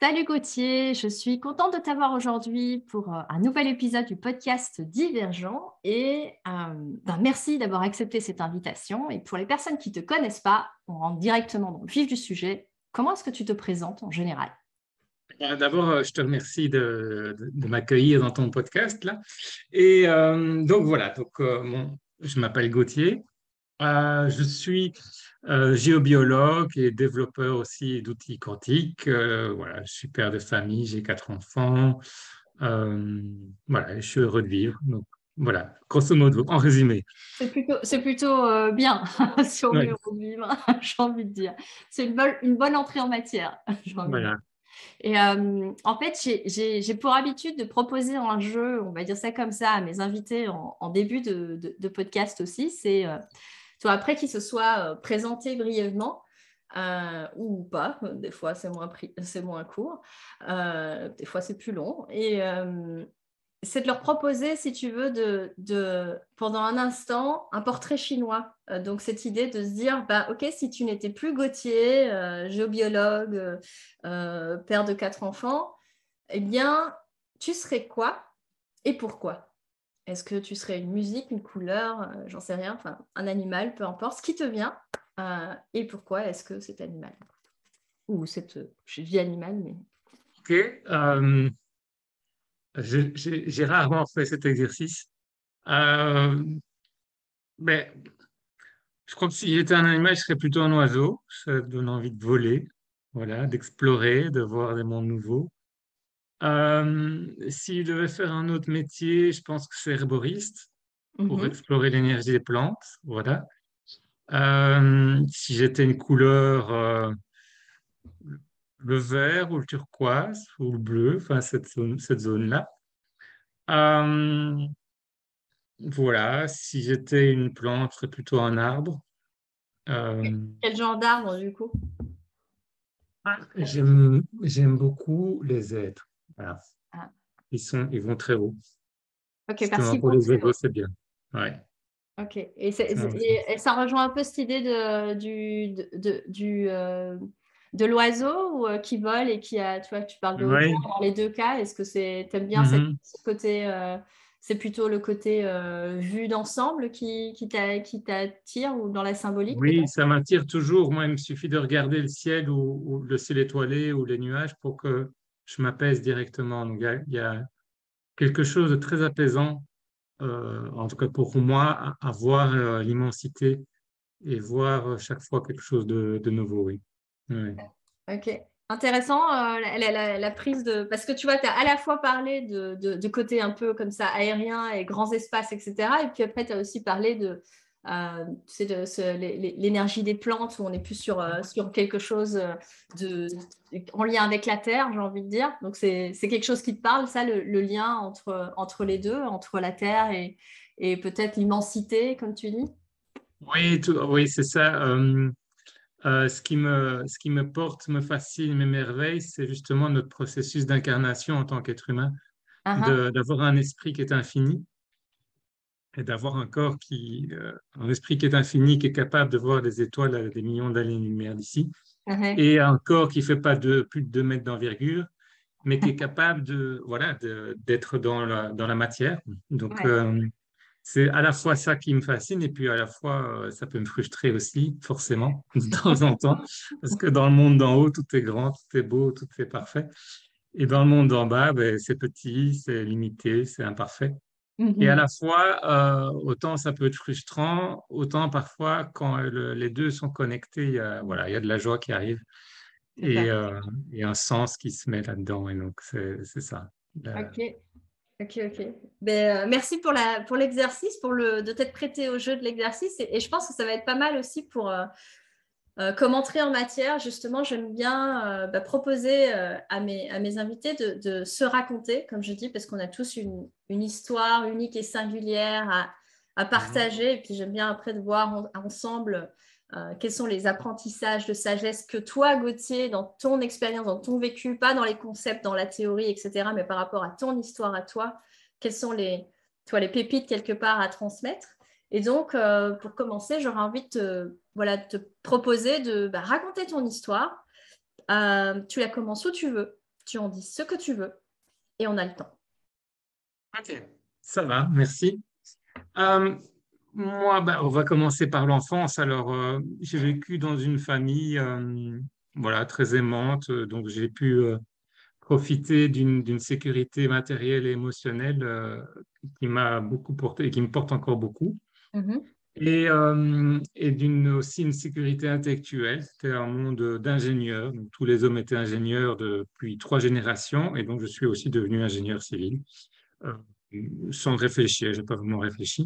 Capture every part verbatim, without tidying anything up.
Salut Gauthier, je suis contente de t'avoir aujourd'hui pour euh, un nouvel épisode du podcast Divergent et euh, ben, merci d'avoir accepté cette invitation. Et pour les personnes qui ne te connaissent pas, on rentre directement dans le vif du sujet. Comment est-ce que tu te présentes en général? Euh, D'abord, euh, je te remercie de, de- de m'accueillir dans ton podcast là. Et euh, donc voilà, donc, euh, mon- je m'appelle Gauthier. Euh, je suis euh, géobiologue et développeur aussi d'outils quantiques. Euh, voilà, je suis père de famille, j'ai quatre enfants. Euh, voilà, je suis heureux de vivre. Donc voilà, grosso modo, en résumé. C'est plutôt, c'est plutôt euh, bien, si on Ouais, veut revivre, j'ai envie de dire. C'est une bonne, une bonne entrée en matière, j'ai envie de dire. voilà. Et euh, en fait, j'ai j'ai- j'ai pour habitude de proposer un jeu, on va dire ça comme ça, à mes invités en, en début de, de- de podcast aussi. C'est, euh, tu vois, après qu'ils se soient euh, présentés brièvement, euh, ou pas, des fois c'est moins, pri- c'est moins court, euh, des fois c'est plus long. Et euh, c'est de leur proposer, si tu veux, de, de, pendant un instant, un portrait chinois. Euh, donc, cette idée de se dire, bah, OK, si tu n'étais plus Gauthier, euh, géobiologue, euh, euh, père de quatre enfants, eh bien, tu serais quoi et pourquoi? Est-ce que tu serais une musique, une couleur, euh, j'en sais rien, enfin, un animal, peu importe, ce qui te vient, euh, et pourquoi est-ce que cet animal? Ou cette, je dis animal, mais... Ok. Euh, j'ai j'ai- j'ai rarement fait cet exercice. Euh, mais Je crois que si j'étais un animal, je serais plutôt un oiseau. Ça donne envie de voler, voilà, d'explorer, de voir des mondes nouveaux. Euh, si je devais faire un autre métier, je pense que c'est herboriste pour Mhm. explorer l'énergie des plantes, voilà. Euh, si j'étais une couleur, euh, le vert ou le turquoise ou le bleu, enfin cette zone, cette zone-là. Euh, voilà, si j'étais une plante, je serais plutôt un arbre. Euh, Quel genre d'arbre, du coup? Ah, J'aime, j'aime beaucoup les êtres. Voilà. Ah, Ils sont, ils vont très haut. OK, parce Justement, qu'ils pour vont les très oiseaux, haut. c'est bien. Ouais. Ok. Et, c'est- C'est c'est- un- et- et ça rejoint un peu cette idée de, du, de, de- du, euh, de l'oiseau ou, euh, qui vole et qui a, tu vois, tu parles de hauteur Ouais. dans les deux cas. Est-ce que c'est, t'aimes bien cette, Mhm. ce côté, euh, c'est plutôt le côté euh, vue d'ensemble qui, qui t'a- qui t'attire ou dans la symbolique Oui, peut-être? ça m'attire toujours. Moi, il me suffit de regarder le ciel ou, ou le ciel étoilé ou les nuages pour que je m'apaise directement. Donc, il y a, il y a quelque chose de très apaisant, euh, en tout cas pour moi, à, à voir euh, l'immensité et voir euh, chaque fois quelque chose de, de nouveau. Oui. Ouais. Ok. Intéressant, euh, la, la- la- la prise de... Parce que tu vois, tu as à la fois parlé de, de, de côté un peu comme ça aérien et grands espaces, et cetera. Et puis après, tu as aussi parlé de, euh, tu sais, de ce- l'é- l'é- l'énergie des plantes, où on est plus sur, euh, sur quelque chose euh, de, en lien avec la Terre, j'ai envie de dire. Donc, c'est, c'est quelque chose qui te parle, ça, le, le lien entre, entre les deux, entre la Terre et, et peut-être l'immensité, comme tu dis. Oui, tout- oui, c'est ça. Euh, Euh, ce qui me, ce qui me porte, me fascine, m'émerveille, c'est justement notre processus d'incarnation en tant qu'être humain, Ah, de- d'avoir un esprit qui est infini et d'avoir un corps qui, euh, un esprit qui est infini, qui est capable de voir des étoiles à des millions d'années-lumière d'ici, ah, ah, et un corps qui fait pas de, plus de deux mètres d'envergure, mais qui est capable de, voilà, de- d'être dans la, dans la matière. Donc, ouais. euh, c'est à la fois ça qui me fascine et puis à la fois euh, ça peut me frustrer aussi, forcément, de temps en temps, parce que dans le monde d'en haut, tout est grand, tout est beau, tout est parfait. Et dans le monde d'en bas, ben, c'est petit, c'est limité, c'est imparfait. Et à Mhm. la fois, euh, autant ça peut être frustrant, autant parfois, quand le- les deux sont connectés, il y a, voilà, il y a de la joie qui arrive C'est et, ça. euh, et un sens qui se met là-dedans. Et donc, c'est c'est ça. Euh, Ok. Ok, ok. Ben, euh, merci pour la, pour l'exercice, pour le, de t'être prêté au jeu de l'exercice. Et, et je pense que ça va être pas mal aussi pour, euh, euh, comme entrée en matière. Justement, j'aime bien euh, bah, proposer euh, à, mes, à mes invités de, de se raconter, comme je dis, parce qu'on a tous une, une histoire unique et singulière à, à mhm. partager. Et puis, j'aime bien après de voir en- ensemble euh, quels sont les apprentissages de sagesse que toi, Gauthier, dans ton expérience, dans ton vécu, pas dans les concepts, dans la théorie, et cetera, mais par rapport à ton histoire à toi, quelles sont les, toi, les pépites quelque part à transmettre. Et donc, euh, pour commencer, j'aurais envie de te, voilà, de te proposer de bah, raconter ton histoire. Euh, tu la commences où tu veux. tu en dis ce que tu veux et on a le temps. Ok, ça va, merci. Euh, moi, ben, on va commencer par l'enfance. Alors, euh, j'ai vécu dans une famille euh, voilà, très aimante, euh, donc j'ai pu euh, profiter d'une d'une sécurité matérielle et émotionnelle euh, qui m'a beaucoup porté et qui me porte encore beaucoup. Mhm. Et, euh, et d'une aussi une sécurité intellectuelle. C'était un monde d'ingénieurs. Donc, tous les hommes étaient ingénieurs depuis trois générations, et donc je suis aussi devenu ingénieur civil euh, sans réfléchir. J'ai pas vraiment réfléchi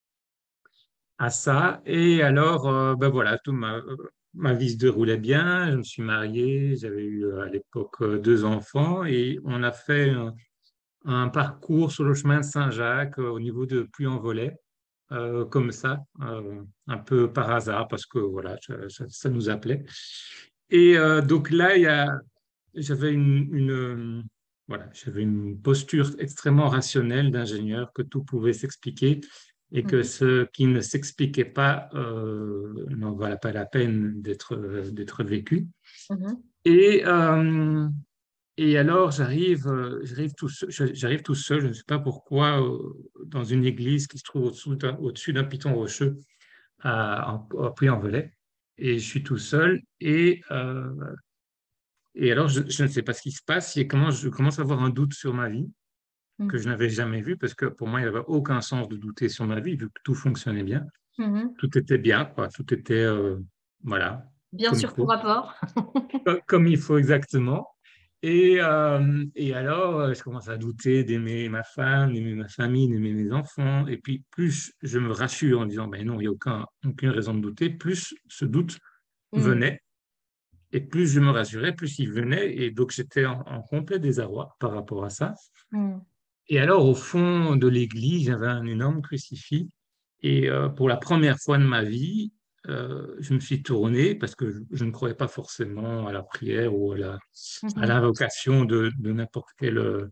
à ça. Et alors, euh, ben voilà, tout ma, ma vie se déroulait bien. Je me suis marié, j'avais eu euh, à l'époque euh, deux enfants, et on a fait un, un parcours sur le chemin de Saint-Jacques euh, au niveau de Puy-en-Velay, euh, comme ça, euh, un peu par hasard, parce que voilà, ça, ça- ça nous appelait. Et euh, donc là, il y a, j'avais une, une, euh, voilà, j'avais une posture extrêmement rationnelle d'ingénieur, que tout pouvait s'expliquer et que Mhm. ce qui ne s'expliquait pas euh, n'en valait pas la peine d'être d'être vécu. Mhm. Et, euh, et alors, j'arrive, euh, j'arrive tout seul, j'arrive tout seul, je ne sais pas pourquoi, euh, dans une église qui se trouve au-dessous d'un, au-dessus d'un piton rocheux à, en- à Puy-en-Velay. Et je suis tout seul. Et, euh, et alors, je, je ne sais pas ce qui se passe. Et comment je commence à avoir un doute sur ma vie que je n'avais jamais vu, parce que pour moi, il n'y avait aucun sens de douter sur ma vie, vu que tout fonctionnait bien. Mhm. Tout était bien, quoi. Tout était, euh, voilà, Bien comme il sûr, tout faut. rapport. Co- Comme il faut exactement. Et, euh, et alors, euh, je commence à douter d'aimer ma femme, d'aimer ma famille, d'aimer mes enfants. Et puis, plus je me rassure en disant, ben non, il n'y a aucun, aucune raison de douter, plus ce doute Mhm. venait. Et plus je me rassurais, plus il venait. Et donc, j'étais en, en complet désarroi par rapport à ça. Mhm. Et alors, au fond de l'église, j'avais un énorme crucifix. Et euh, pour la première fois de ma vie, euh, je me suis tourné parce que je, je ne croyais pas forcément à la prière ou à la, à Mhm. l'invocation de, de n'importe quelle euh,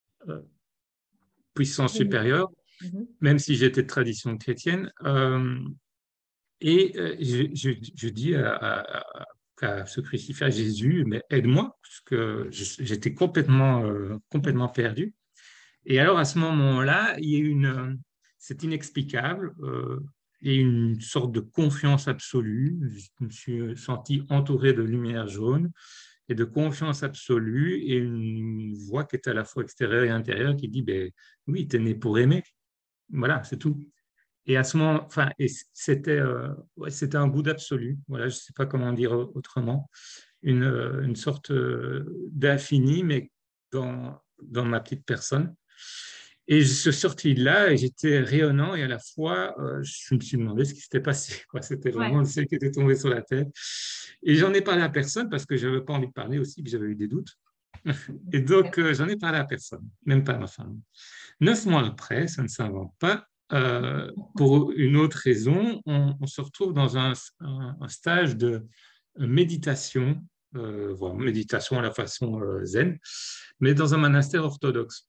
puissance supérieure, Mhm. même si j'étais de tradition chrétienne. Euh, et euh, je, je, je dis à, à- à ce crucifix, à Jésus, mais aide-moi, parce que je- j'étais complètement, euh, Mhm. complètement perdu. Et alors, à ce moment-là, il y a une, euh, c'est inexplicable, euh, il y a une sorte de confiance absolue. Je me suis senti entouré de lumière jaune et de confiance absolue, et une voix qui est à la fois extérieure et intérieure qui dit, ben, oui, tu es né pour aimer. Voilà, c'est tout. Et à ce moment, enfin, et c'était, euh, ouais, c'était un goût d'absolu. Voilà, je ne sais pas comment dire autrement. Une, euh, une sorte euh, d'infini, mais dans, dans ma petite personne. Et je suis sorti de là et j'étais rayonnant, et à la fois, euh, je me suis demandé ce qui s'était passé, quoi. C'était vraiment Ouais. le ciel qui était tombé sur la tête. Et j'en ai parlé à personne parce que je n'avais pas envie de parler aussi, que j'avais eu des doutes. Et donc, euh, j'en ai parlé à personne, même pas à ma femme. Neuf mois après, ça ne s'invente pas, euh, pour une autre raison, on, on se retrouve dans un, un- un stage de méditation, euh, voilà, méditation à la façon euh, zen, mais dans un monastère orthodoxe.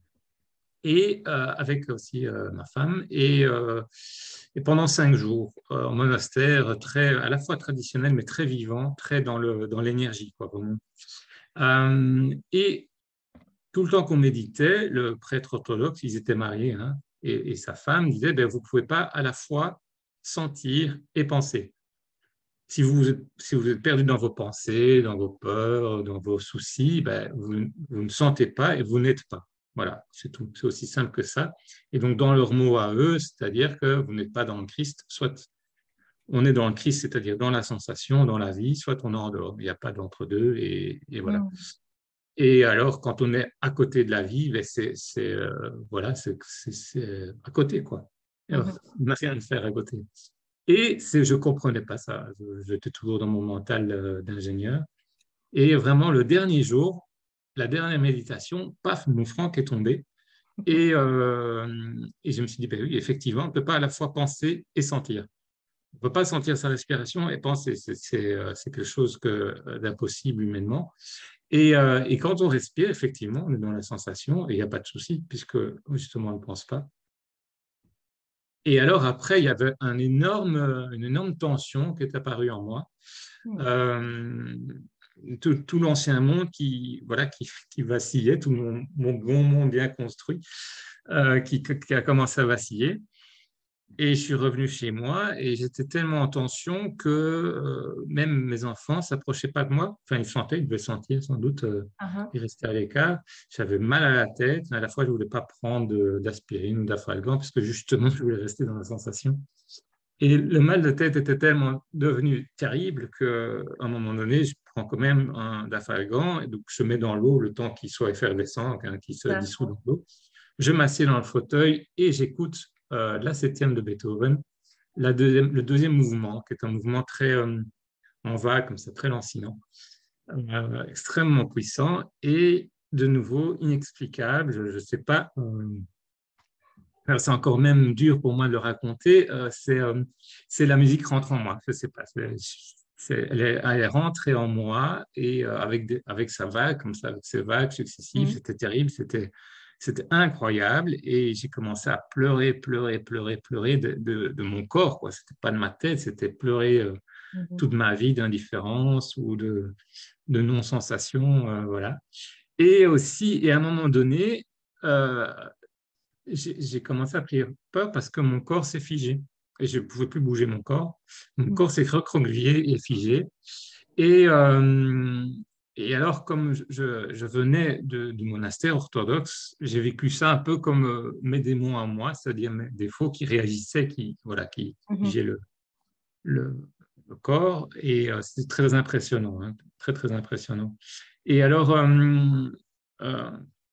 Et euh, avec aussi euh, ma femme, et, euh, et pendant cinq jours, euh, en monastère très, à la fois traditionnel, mais très vivant, très dans le, dans l'énergie, quoi, vraiment. Euh, et tout le temps qu'on méditait, le prêtre orthodoxe, ils étaient mariés, hein, et, et sa femme disait, ben, vous ne pouvez pas à la fois sentir et penser. Si vous, êtes- si vous êtes perdu dans vos pensées, dans vos peurs, dans vos soucis, ben, vous, vous ne sentez pas et vous n'êtes pas. Voilà, c'est tout. C'est aussi simple que ça. Et donc, dans leurs mots à eux, c'est-à-dire que vous n'êtes pas dans le Christ, soit on est dans le Christ, c'est-à-dire dans la sensation, dans la vie, soit on est en dehors. Il n'y a pas d'entre-deux, et, et voilà. Mhm. Et alors, quand on est à côté de la vie, ben c'est, c'est, euh, voilà, c'est, c'est, c'est à côté, quoi. Alors, Mhm. on n'a rien à faire à côté. Et c'est, je ne comprenais pas ça. Je- J'étais toujours dans mon mental euh, d'ingénieur. Et vraiment, le dernier jour, la dernière méditation, paf, mon franc est tombé. Et, euh, et je me suis dit, ben oui, effectivement, on ne peut pas à la fois penser et sentir. On ne peut pas sentir sa respiration et penser. C'est c'est, euh, c'est quelque chose que, euh, d'impossible humainement. Et, euh, et quand on respire, effectivement, on est dans la sensation et il n'y a pas de souci, puisque justement, on ne pense pas. Et alors, après, il y avait un énorme, une énorme tension qui est apparue en moi. Mhm. Euh, tout, tout l'ancien monde qui, voilà, qui, qui vacillait, tout mon, mon bon monde bien construit, euh, qui, qui a commencé à vaciller. Et je suis revenu chez moi et j'étais tellement en tension que euh, même mes enfants ne s'approchaient pas de moi. Enfin, ils sentaient, ils devaient sentir sans doute, euh, Uh-huh. ils restaient à l'écart. J'avais mal à la tête. À la fois, je ne voulais pas prendre de- d'aspirine ou d'afalgan parce que justement, je voulais rester dans la sensation. Et le mal de tête était tellement devenu terrible qu'à un moment donné, je prends quand même un dafalgan et donc je mets dans l'eau le temps qu'il soit effervescent, hein, qu'il se dissout D'accord. dans l'eau. Je m'assieds dans le fauteuil et j'écoute euh, la septième de Beethoven, la deuxième, le deuxième mouvement, qui est un mouvement très euh, en vague, comme ça, très lancinant, euh, extrêmement puissant et de nouveau inexplicable. Je ne sais pas. Euh, c'est encore même dur pour moi de le raconter. Euh, c'est euh, c'est la musique rentre en moi. Je sais pas. C'est, c'est- elle, est, elle est rentrée en moi et euh, avec, des- avec sa vague, comme ça, avec ses vagues successives, Mhm. c'était terrible, c'était, c'était incroyable. Et j'ai commencé à pleurer, pleurer, pleurer, pleurer de, de, de mon corps, quoi. C'était pas de ma tête, c'était pleurer euh, Mhm. toute ma vie d'indifférence ou de, de non-sensation, euh, voilà. Et aussi, et à un moment donné, euh, j'ai j'ai commencé à prier peur parce que mon corps s'est figé et je ne pouvais plus bouger mon corps. Mon Mhm. corps s'est recroquevillé et figé. Et, euh, et alors, comme je, je venais de, du monastère orthodoxe, j'ai vécu ça un peu comme euh, mes démons à moi, c'est-à-dire mes défauts qui réagissaient, qui, voilà, qui Mhm. figeaient le, le, le corps. Et euh, c'était très impressionnant, hein, très, très impressionnant. Et alors, euh, euh,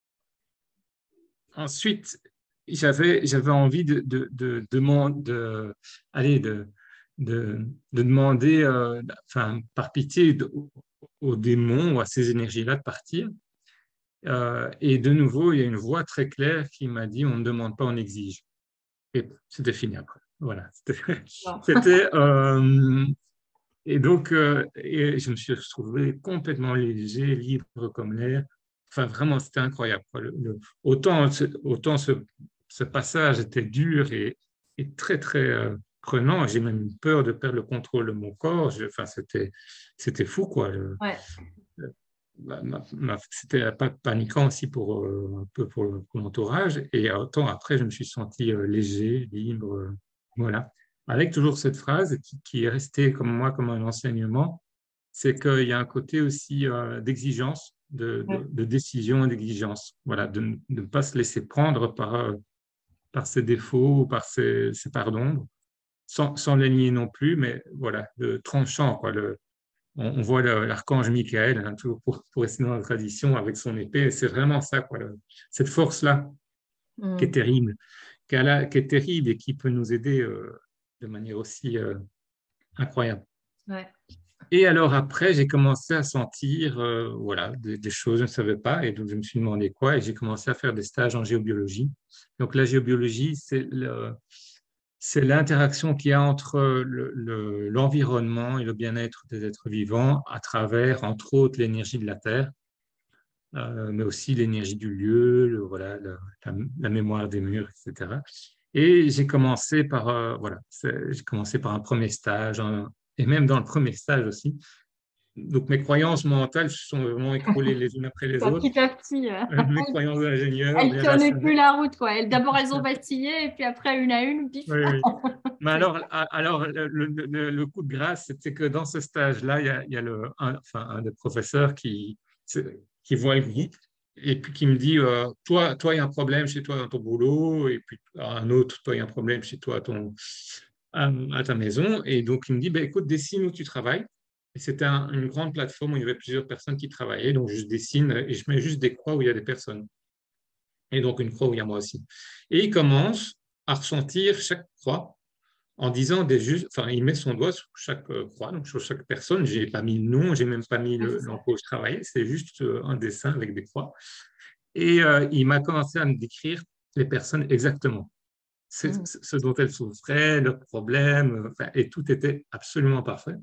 ensuite, j'avais, j'avais envie de, de, de, de, de, allez, de, de, de demander, euh, enfin, par pitié, de- aux démons ou à ces énergies-là de partir. Euh, et de nouveau, il y a une voix très claire qui m'a dit, on ne demande pas, on exige. Et c'était fini après. Voilà. C'était, Bon. c'était, euh, et donc, euh, et je me suis retrouvé complètement léger, libre comme l'air. Enfin, vraiment, c'était incroyable, quoi. Le- le- autant ce, autant ce, ce passage était dur et, et très, très euh, prenant. J'ai même eu peur de perdre le contrôle de mon corps. Je- enfin, c'était, c'était fou, quoi. Le- Ouais. le- ma- ma- ma- c'était pas paniquant aussi pour, euh, un peu pour, le- pour l'entourage. Et autant après, je me suis senti euh, léger, libre. Euh, voilà. Avec toujours cette phrase qui, qui est restée comme moi comme un enseignement, c'est qu'il y a un côté aussi euh, d'exigence, de, Ouais. de, de décision et d'exigence. Voilà, de ne de ne pas se laisser prendre par, euh, par ses défauts ou par ses, ses parts d'ombre, sans, sans les nier non plus, mais voilà, de tranchant, quoi. Le, on, on voit le- l'archange Michael, hein, toujours pour, pour rester dans la tradition, avec son épée, c'est vraiment ça, quoi, le- cette force-là qui est Mhm. terrible, qui, a la- qui est terrible et qui peut nous aider euh, de manière aussi euh, incroyable. Ouais. Et alors après, j'ai commencé à sentir euh, voilà, des, des choses, je ne savais pas, et donc je me suis demandé quoi, et j'ai commencé à faire des stages en géobiologie. Donc la géobiologie, c'est le- c'est l'interaction qu'il y a entre le- le- l'environnement et le bien-être des êtres vivants à travers, entre autres, l'énergie de la Terre, euh, mais aussi l'énergie du lieu, le- voilà, le- la, la mémoire des murs, et cetera. Et j'ai commencé par, euh, voilà, c'est- j'ai commencé par un premier stage, un- et même dans le premier stage aussi, donc mes croyances mentales se sont vraiment écroulées les unes après les Quoi, autres. petit à petit, euh, Euh, Mes croyances d'ingénieur, elles bien tenaient plus rationnelles. la route, quoi. Elles, d'abord, elles ont vacillé, et puis après, une à une, pif. Oui, oui. Mais Ça y alors, a- alors le, le- le- le coup de grâce, c'était que dans ce stage-là, il y a, il y a le, un, enfin, un des professeurs qui, c'est- qui voit le groupe et puis qui me dit, euh, toi, toi, il y a un problème chez toi dans ton boulot, et puis un autre, toi, il y a un problème chez toi à, ton, à, à ta maison. Et donc, il me dit, ben, écoute, dessine où tu travailles. Et c'était un- une grande plateforme où il y avait plusieurs personnes qui travaillaient. Donc, je dessine et je mets juste des croix où il y a des personnes. Et donc, une croix où il y a moi aussi. Et il commence à ressentir chaque croix en disant des juste, enfin, il met son doigt sur chaque euh, croix, donc sur chaque personne. J'ai pas mis le nom, j'ai même pas mis ouais, le- c'est ça. l'emploi où je travaillais, c'est juste euh, un dessin avec des croix. Et euh, il m'a commencé à me décrire les personnes exactement, c'est- Mhm. ce dont elles souffraient, leurs problèmes, euh, enfin, et tout était absolument parfait.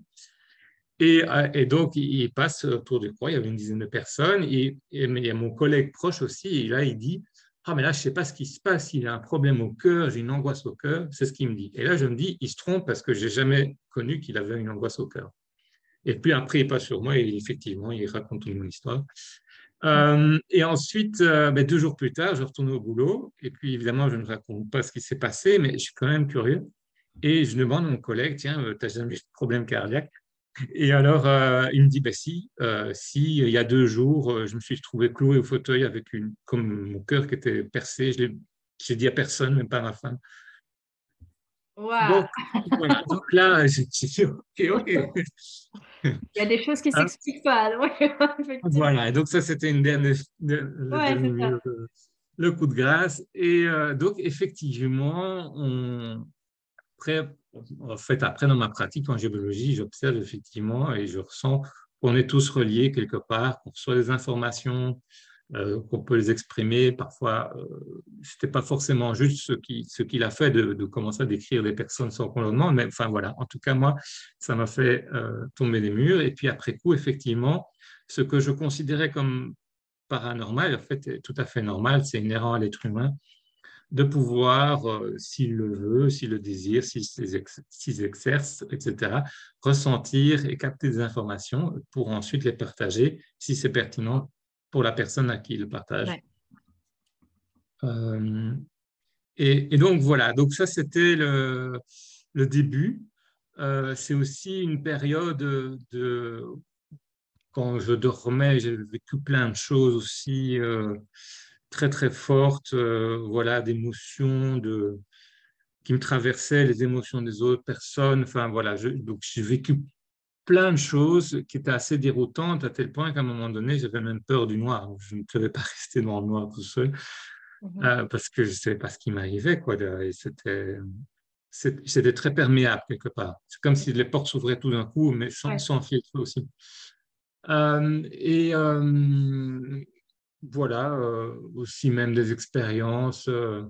Et, euh, et donc, il, il passe autour du croix, il y avait une dizaine de personnes, et, et- mais il y a mon collègue proche aussi, et là, il dit, ah, mais là, je ne sais pas ce qui se passe, il a un problème au cœur, j'ai une angoisse au cœur, c'est ce qu'il me dit. Et là, je me dis, il se trompe parce que je n'ai jamais connu qu'il avait une angoisse au cœur. Et puis après, il passe sur moi et effectivement, il raconte toute mon histoire. Euh, et ensuite, euh, ben, deux jours plus tard, je retourne au boulot. Et puis, évidemment, je ne raconte pas ce qui s'est passé, mais je suis quand même curieux. Et je demande à mon collègue, tiens, euh, t'as jamais eu de problème cardiaque? Et alors, euh, il me dit, ben si, euh, si, il y a deux jours, euh, je me suis trouvé cloué au fauteuil avec une, comme mon cœur qui était percé. Je l'ai, j'ai dit à personne, même pas à ma femme. Waouh. Donc, voilà. Donc là, j'ai j'ai dit, OK, OK. Il y a des choses qui ne Hein, s'expliquent pas. Donc, effectivement. voilà. Et donc, ça, c'était une dernière, le, le Ouais, c'est dernier, ça. euh, le coup de grâce. Et euh, donc, effectivement, on, après, en fait, après, dans ma pratique en géologie, j'observe effectivement et je ressens qu'on est tous reliés quelque part, qu'on reçoit des informations, euh, qu'on peut les exprimer. Parfois, euh, c'était pas forcément juste ce qui, ce qu'il a fait de, de commencer à décrire des personnes sans qu'on le demande, mais enfin voilà. En tout cas, moi, ça m'a fait euh, tomber des murs. Et puis après coup, effectivement, ce que je considérais comme paranormal, en fait, est tout à fait normal, c'est inhérent à l'être humain de pouvoir, euh, s'il le veut, s'il le désire, s'il s'il exerce, et cetera, ressentir et capter des informations pour ensuite les partager si c'est pertinent pour la personne à qui il le partage. Ouais. Euh, et, et, donc voilà, donc ça c'était le, le début. Euh, c'est aussi une période de, quand je dormais, j'ai vécu plein de choses aussi euh, très très fortes, euh, voilà, d'émotions, de qui me traversaient, les émotions des autres personnes. Enfin, voilà, je, donc j'ai vécu plein de choses qui étaient assez déroutantes à tel point qu'à un moment donné, j'avais même peur du noir. Je ne pouvais pas rester dans le noir tout seul Mhm. euh, parce que je ne savais pas ce qui m'arrivait, quoi. Et c'était, c'était très perméable quelque part. C'est comme si les portes s'ouvraient tout d'un coup, mais sans, Ouais. sans filtre aussi. Euh, et euh, voilà, euh, aussi même des expériences. Euh,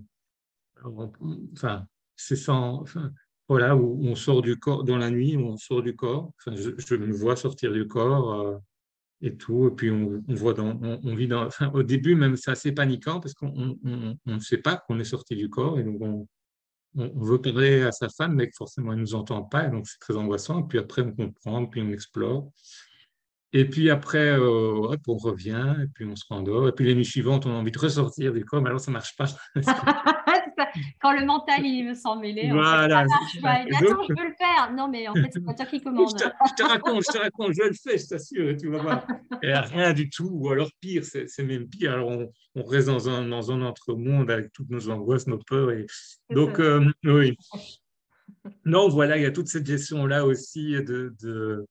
enfin, c'est sans, enfin, voilà, où on sort du corps dans la nuit, où on sort du corps. Enfin, je, je me vois sortir du corps euh, et tout, et puis on, on voit dans, on, on vit dans. Enfin, au début même, c'est assez paniquant parce qu'on on, on, on ne sait pas qu'on est sorti du corps et donc on, on, on veut parler à sa femme, mais que forcément elle nous entend pas, et donc c'est très angoissant. Et puis après on comprend, puis on explore. Et puis après, euh, hop, on revient, et puis on se rendort. Et puis les nuits suivantes, on a envie de ressortir du corps, mais alors ça marche pas. Parce que C'est ça. Quand le mental il veut s'en mêler, en fait, ça voilà, c'est marche ça. pas. Il Et dit donc, attends, je peux le faire. Non, mais en fait, c'est pas toi qui je commande. te, je te raconte, je te raconte, je le fais, je t'assure, et tu vas voir. Et rien du tout, ou alors pire, c'est c'est même pire. Alors on, on reste dans un, dans un entre-monde avec toutes nos angoisses, nos peurs. Et... C'est Donc, ça. euh, oui. Non, voilà, il y a toute cette gestion-là aussi de, de,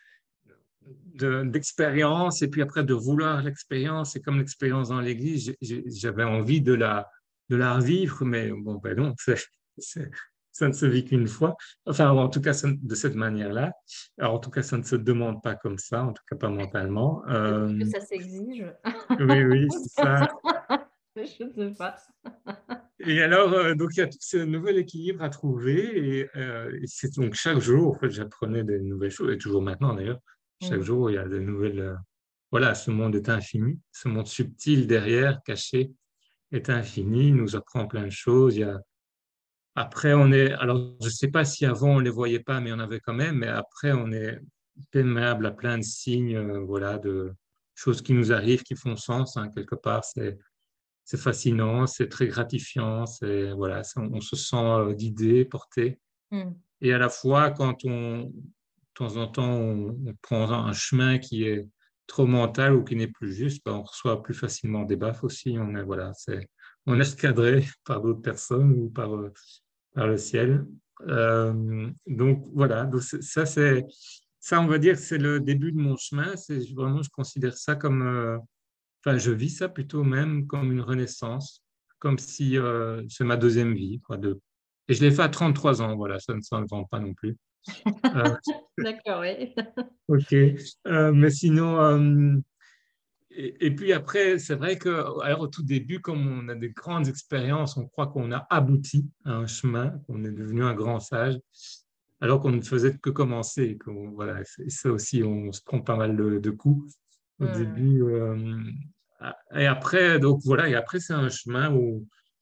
de- d'expérience, et puis après de vouloir l'expérience. Et comme l'expérience dans l'Église, j'ai- j'avais envie de la, de la revivre, mais bon, ben non, c'est, c'est- ça ne se vit qu'une fois. Enfin, en tout cas, ça- de cette manière-là. Alors, en tout cas, ça ne se demande pas comme ça, en tout cas pas mentalement. Peut-être que Euh, ça s'exige. oui, oui, c'est ça. Je sais pas. Et alors, euh, donc, il y a tout ce nouvel équilibre à trouver. Et, euh, et c'est donc chaque jour, en fait, j'apprenais des nouvelles choses, et toujours maintenant d'ailleurs. Chaque Mm. jour, il y a des nouvelles. euh, voilà, ce monde est infini. Ce monde subtil derrière, caché, est infini. Il nous apprend plein de choses. Il y a... Après, on est. Alors, je ne sais pas si avant on ne les voyait pas, mais on avait quand même. Mais après, on est perméable à plein de signes, euh, voilà, de choses qui nous arrivent, qui font sens, hein, quelque part. C'est c'est fascinant, c'est très gratifiant, c'est voilà, c'est- on, on se sent euh, guidé, porté. Mm. Et à la fois, quand on, de temps en temps, on, on prend un chemin qui est trop mental ou qui n'est plus juste, ben, on reçoit plus facilement des baffes aussi. On est voilà, c'est on est recadré par d'autres personnes ou par euh, par le ciel. Euh, donc voilà, donc c'est- ça c'est ça, on va dire, c'est le début de mon chemin. C'est vraiment, je considère ça comme euh, enfin, je vis ça plutôt même comme une renaissance, comme si euh, c'est ma deuxième vie, quoi, de... Et je l'ai fait à trente-trois ans, voilà, ça ne s'invente pas non plus. Euh, D'accord, oui. ok. Euh, mais sinon, euh, et, et puis après, c'est vrai que, alors, au tout début, comme on a des grandes expériences, on croit qu'on a abouti à un chemin, qu'on est devenu un grand sage, alors qu'on ne faisait que commencer. qu'on- Voilà, c'est- ça aussi, on se prend pas mal de, de coups au Mm. début. euh, et après, donc voilà, et après, c'est un chemin où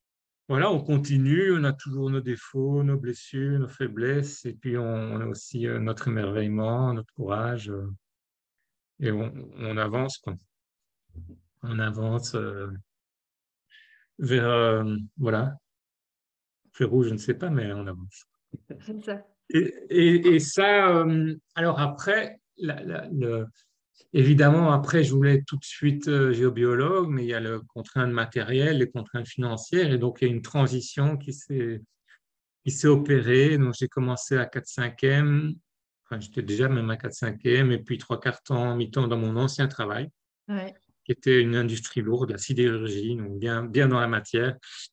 voilà, on continue, on a toujours nos défauts, nos blessures, nos faiblesses, et puis on, on a aussi euh, notre émerveillement, notre courage, euh, et on, on avance, quoi. On avance euh, vers, euh, voilà, vers où, je ne sais pas, mais on avance. C'est ça. Et, et- et ça, euh, alors après, la- la- le- évidemment, après, je voulais être tout de suite euh, géobiologue, mais il y a le contrainte matérielle, les contraintes financières, et donc il y a une transition qui s'est qui s'est opérée. Donc j'ai commencé à quatre cinquième, enfin j'étais déjà même à quatre cinquième, et puis trois quarts temps, mi-temps dans mon ancien travail, Ouais. qui était une industrie lourde, la sidérurgie, donc bien, bien dans la matière.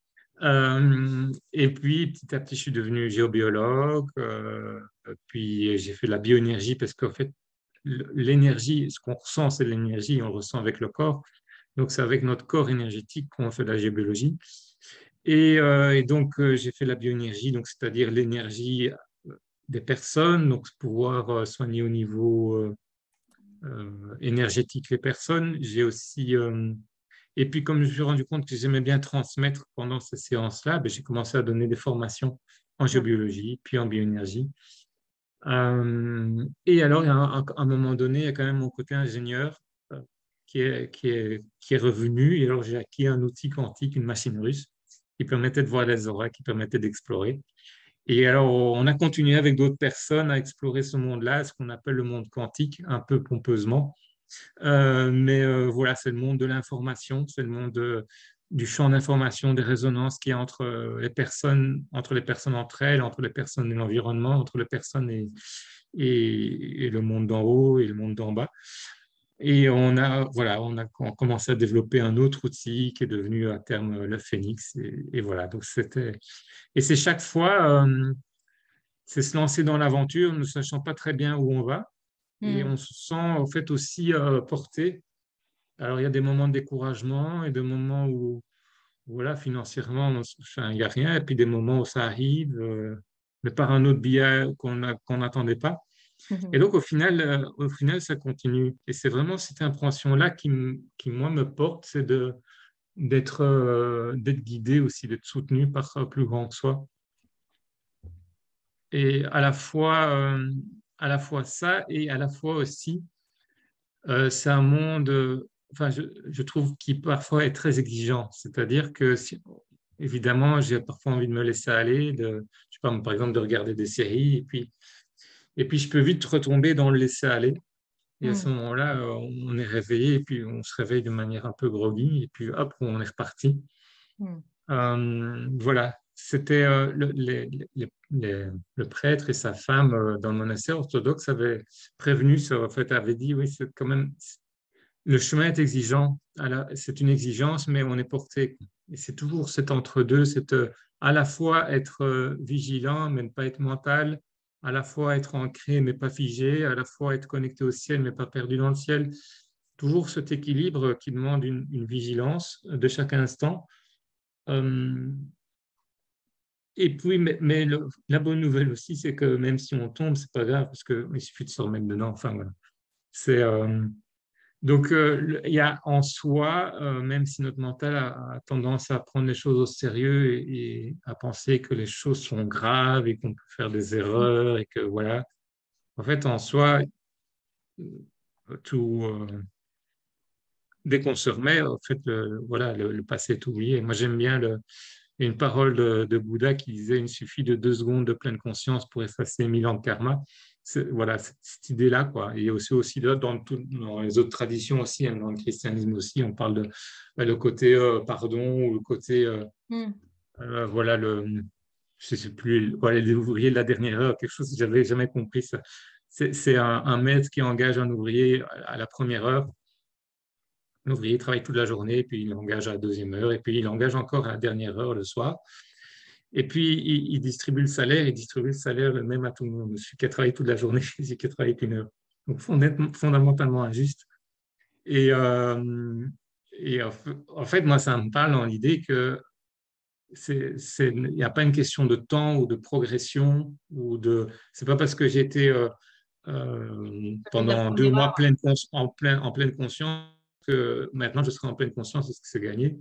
Euh, et puis, petit à petit, je suis devenu géobiologue. Euh, puis, j'ai fait de la bioénergie parce qu'en fait, l'énergie, ce qu'on ressent, c'est l'énergie, on le ressent avec le corps. Donc, c'est avec notre corps énergétique qu'on fait de la géobiologie. Et, euh, et donc, euh, j'ai fait la bioénergie, donc c'est-à-dire l'énergie des personnes, donc pouvoir euh, soigner au niveau euh, euh, énergétique les personnes. J'ai aussi euh, et puis, comme je me suis rendu compte que j'aimais bien transmettre pendant ces séances-là, ben, j'ai commencé à donner des formations en Ouais. géobiologie, puis en bioénergie. Euh, et alors, à un, à un moment donné, il y a quand même mon côté ingénieur euh, qui est, qui est, qui est revenu. Et alors, j'ai acquis un outil quantique, une machine russe, qui permettait de voir les auras, qui permettait d'explorer. Et alors, on a continué avec d'autres personnes à explorer ce monde-là, ce qu'on appelle le monde quantique, un peu pompeusement. Euh, mais euh, voilà, c'est le monde de l'information, c'est le monde de- du champ d'information, des résonances qu'il y a entre euh, les personnes, entre les personnes entre elles, entre les personnes et l'environnement, entre les personnes et, et, et le monde d'en haut et le monde d'en bas. Et on a, voilà, on a on commencé à développer un autre outil qui est devenu à terme le Phoenix. Et, et voilà, donc c'était, et c'est chaque fois, euh, c'est se lancer dans l'aventure, ne sachant pas très bien où on va. Et Mm. on se sent en fait aussi euh, porté. Alors, il y a des moments de découragement et des moments où, voilà, financièrement, on- enfin, il n'y a rien, et puis des moments où ça arrive, euh, mais par un autre biais qu'on a- qu'on n'attendait pas. Et donc, au final, euh, au final, ça continue. Et c'est vraiment cette impression-là qui, m- qui, moi, me porte, c'est de, d'être, euh, d'être guidé aussi, d'être soutenu par euh, plus grand que soi. Et à la fois, euh, à la fois ça, et à la fois aussi, Euh, c'est un monde, euh, enfin, je, je trouve qui parfois est très exigeant. C'est-à-dire que, si- évidemment, j'ai parfois envie de me laisser aller, de, je sais pas, par exemple, de regarder des séries, et puis, et puis je peux vite retomber dans le laisser aller. Et à ce Mm. moment-là, euh, on est réveillé, et puis on se réveille de manière un peu groggy, et puis hop, on est reparti. Mm. Euh, voilà, c'était euh, le, les- les- les- le prêtre et sa femme euh, dans le monastère orthodoxe avaient prévenu, ça, en fait, avaient dit, oui, c'est quand même le chemin est exigeant, c'est une exigence, mais on est porté. Et c'est toujours cet entre-deux, c'est euh, à la fois être euh, vigilant, mais ne pas être mental, à la fois être ancré, mais pas figé, à la fois être connecté au ciel, mais pas perdu dans le ciel. Toujours cet équilibre qui demande une, une vigilance de chaque instant. Euh, et puis, mais, mais le- la bonne nouvelle aussi, c'est que même si on tombe, c'est pas grave, parce qu'il suffit de se remettre dedans. Enfin, voilà. C'est. Euh, Donc, euh, le- il y a en soi, euh, même si notre mental a, a tendance à prendre les choses au sérieux et, et à penser que les choses sont graves et qu'on peut faire des erreurs et que voilà, en fait, en soi, euh, tout, euh, dès qu'on se remet, en fait, le, voilà, le, le passé est oublié. Moi, j'aime bien le, il y a une parole de, de Bouddha qui disait il suffit de deux secondes de pleine conscience pour effacer mille ans de karma. C'est- Voilà, cette, cette idée-là, quoi. Et aussi, aussi là, dans, tout- dans les autres traditions aussi, hein, dans le christianisme aussi, on parle de bah, le côté euh, pardon ou le côté, euh, Mm. euh, voilà, le, je sais plus, voilà, les ouvriers de la dernière heure, quelque chose que j'avais jamais compris ça. C'est c'est un, un maître qui engage un ouvrier à la première heure. L'ouvrier travaille toute la journée, puis il engage à la deuxième heure, et puis il engage encore à la dernière heure le soir. Et puis, il, il distribue le salaire, il distribue le salaire le même à tout le monde. Celui qui a travaillé toute la journée, celui qui a travaillé qu'une heure. Donc, fondamentalement injuste. Et, euh, et en fait, en fait, moi, ça me parle dans l'idée que c'est, c'est, il n'y a pas une question de temps ou de progression ou de. C'est pas parce que j'ai été euh, euh, Fait de la pendant deux première mois heure. pleine cons- en, plein, en pleine conscience que maintenant je serai en pleine conscience de ce que c'est gagné.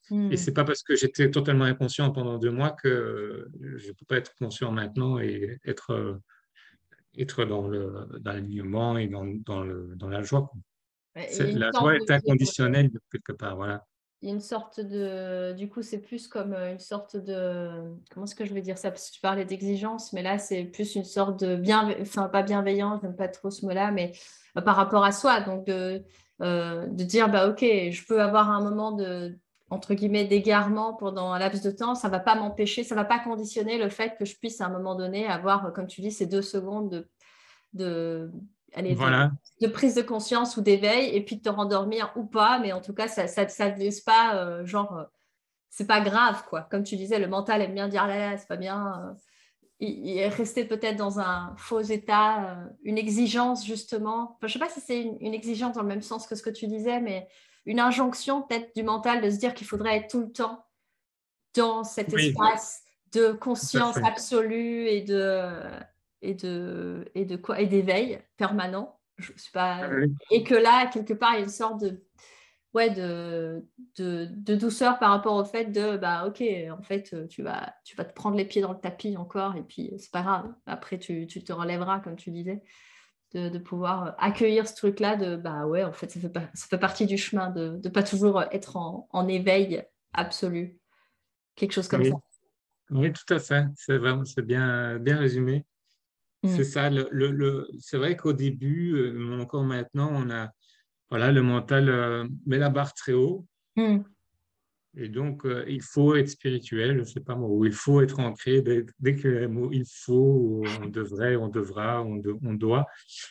Et Mm. c'est pas parce que j'étais totalement inconscient pendant deux mois que je ne peux pas être conscient maintenant et être, euh, être dans le, dans l'alignement et dans, dans, le, dans la joie, quoi. Ouais, il y C'est, a une la sorte joie de, est inconditionnelle quelque part, voilà. il y a une sorte de, du coup, c'est plus comme euh, une sorte de, comment est-ce que je vais dire ça? Parce que tu parlais d'exigence, mais là, c'est plus une sorte de bien, enfin, pas bienveillance, j'aime pas trop ce mot-là, mais euh, par rapport à soi. Donc, de, euh, de dire, bah, OK, je peux avoir un moment de, entre guillemets, d'égarement pendant un laps de temps, ça va pas m'empêcher, ça va pas conditionner le fait que je puisse à un moment donné avoir, comme tu dis, ces deux secondes de, de, allez, de, Voilà, de prise de conscience ou d'éveil et puis de te rendormir ou pas, mais en tout cas, ça ne ça, ça te laisse pas, euh, genre, euh, c'est pas grave, quoi. Comme tu disais, le mental aime bien dire, ah là là, c'est pas bien. euh, il, il est resté peut-être dans un faux état, euh, une exigence, justement. Enfin, je sais pas si c'est une, une exigence dans le même sens que ce que tu disais, mais une injonction peut-être du mental de se dire qu'il faudrait être tout le temps dans cet oui, espace de tout à conscience fait. absolue et de et de et de quoi et d'éveil permanent. Je suis pas Oui, et que là quelque part il y a une sorte de ouais de, de, de douceur par rapport au fait de bah ok en fait tu vas tu vas te prendre les pieds dans le tapis encore et puis c'est pas grave. Après tu, tu te relèveras comme tu disais. De, de pouvoir accueillir ce truc-là de bah ouais en fait ça fait, pas, ça fait partie du chemin de ne pas toujours être en, en éveil absolu quelque chose comme ça. oui, oui, tout à fait. C'est vraiment, c'est bien, bien résumé. C'est Mm. ça. Le, le, le- c'est vrai qu'au début, euh, encore maintenant, on a, voilà, le mental euh, met la barre très haut. Mm. Et donc, euh, il faut être spirituel, je ne sais pas moi, ou il faut être ancré dès, dès que le mot il faut, ou on devrait, on devra, on, de- on doit.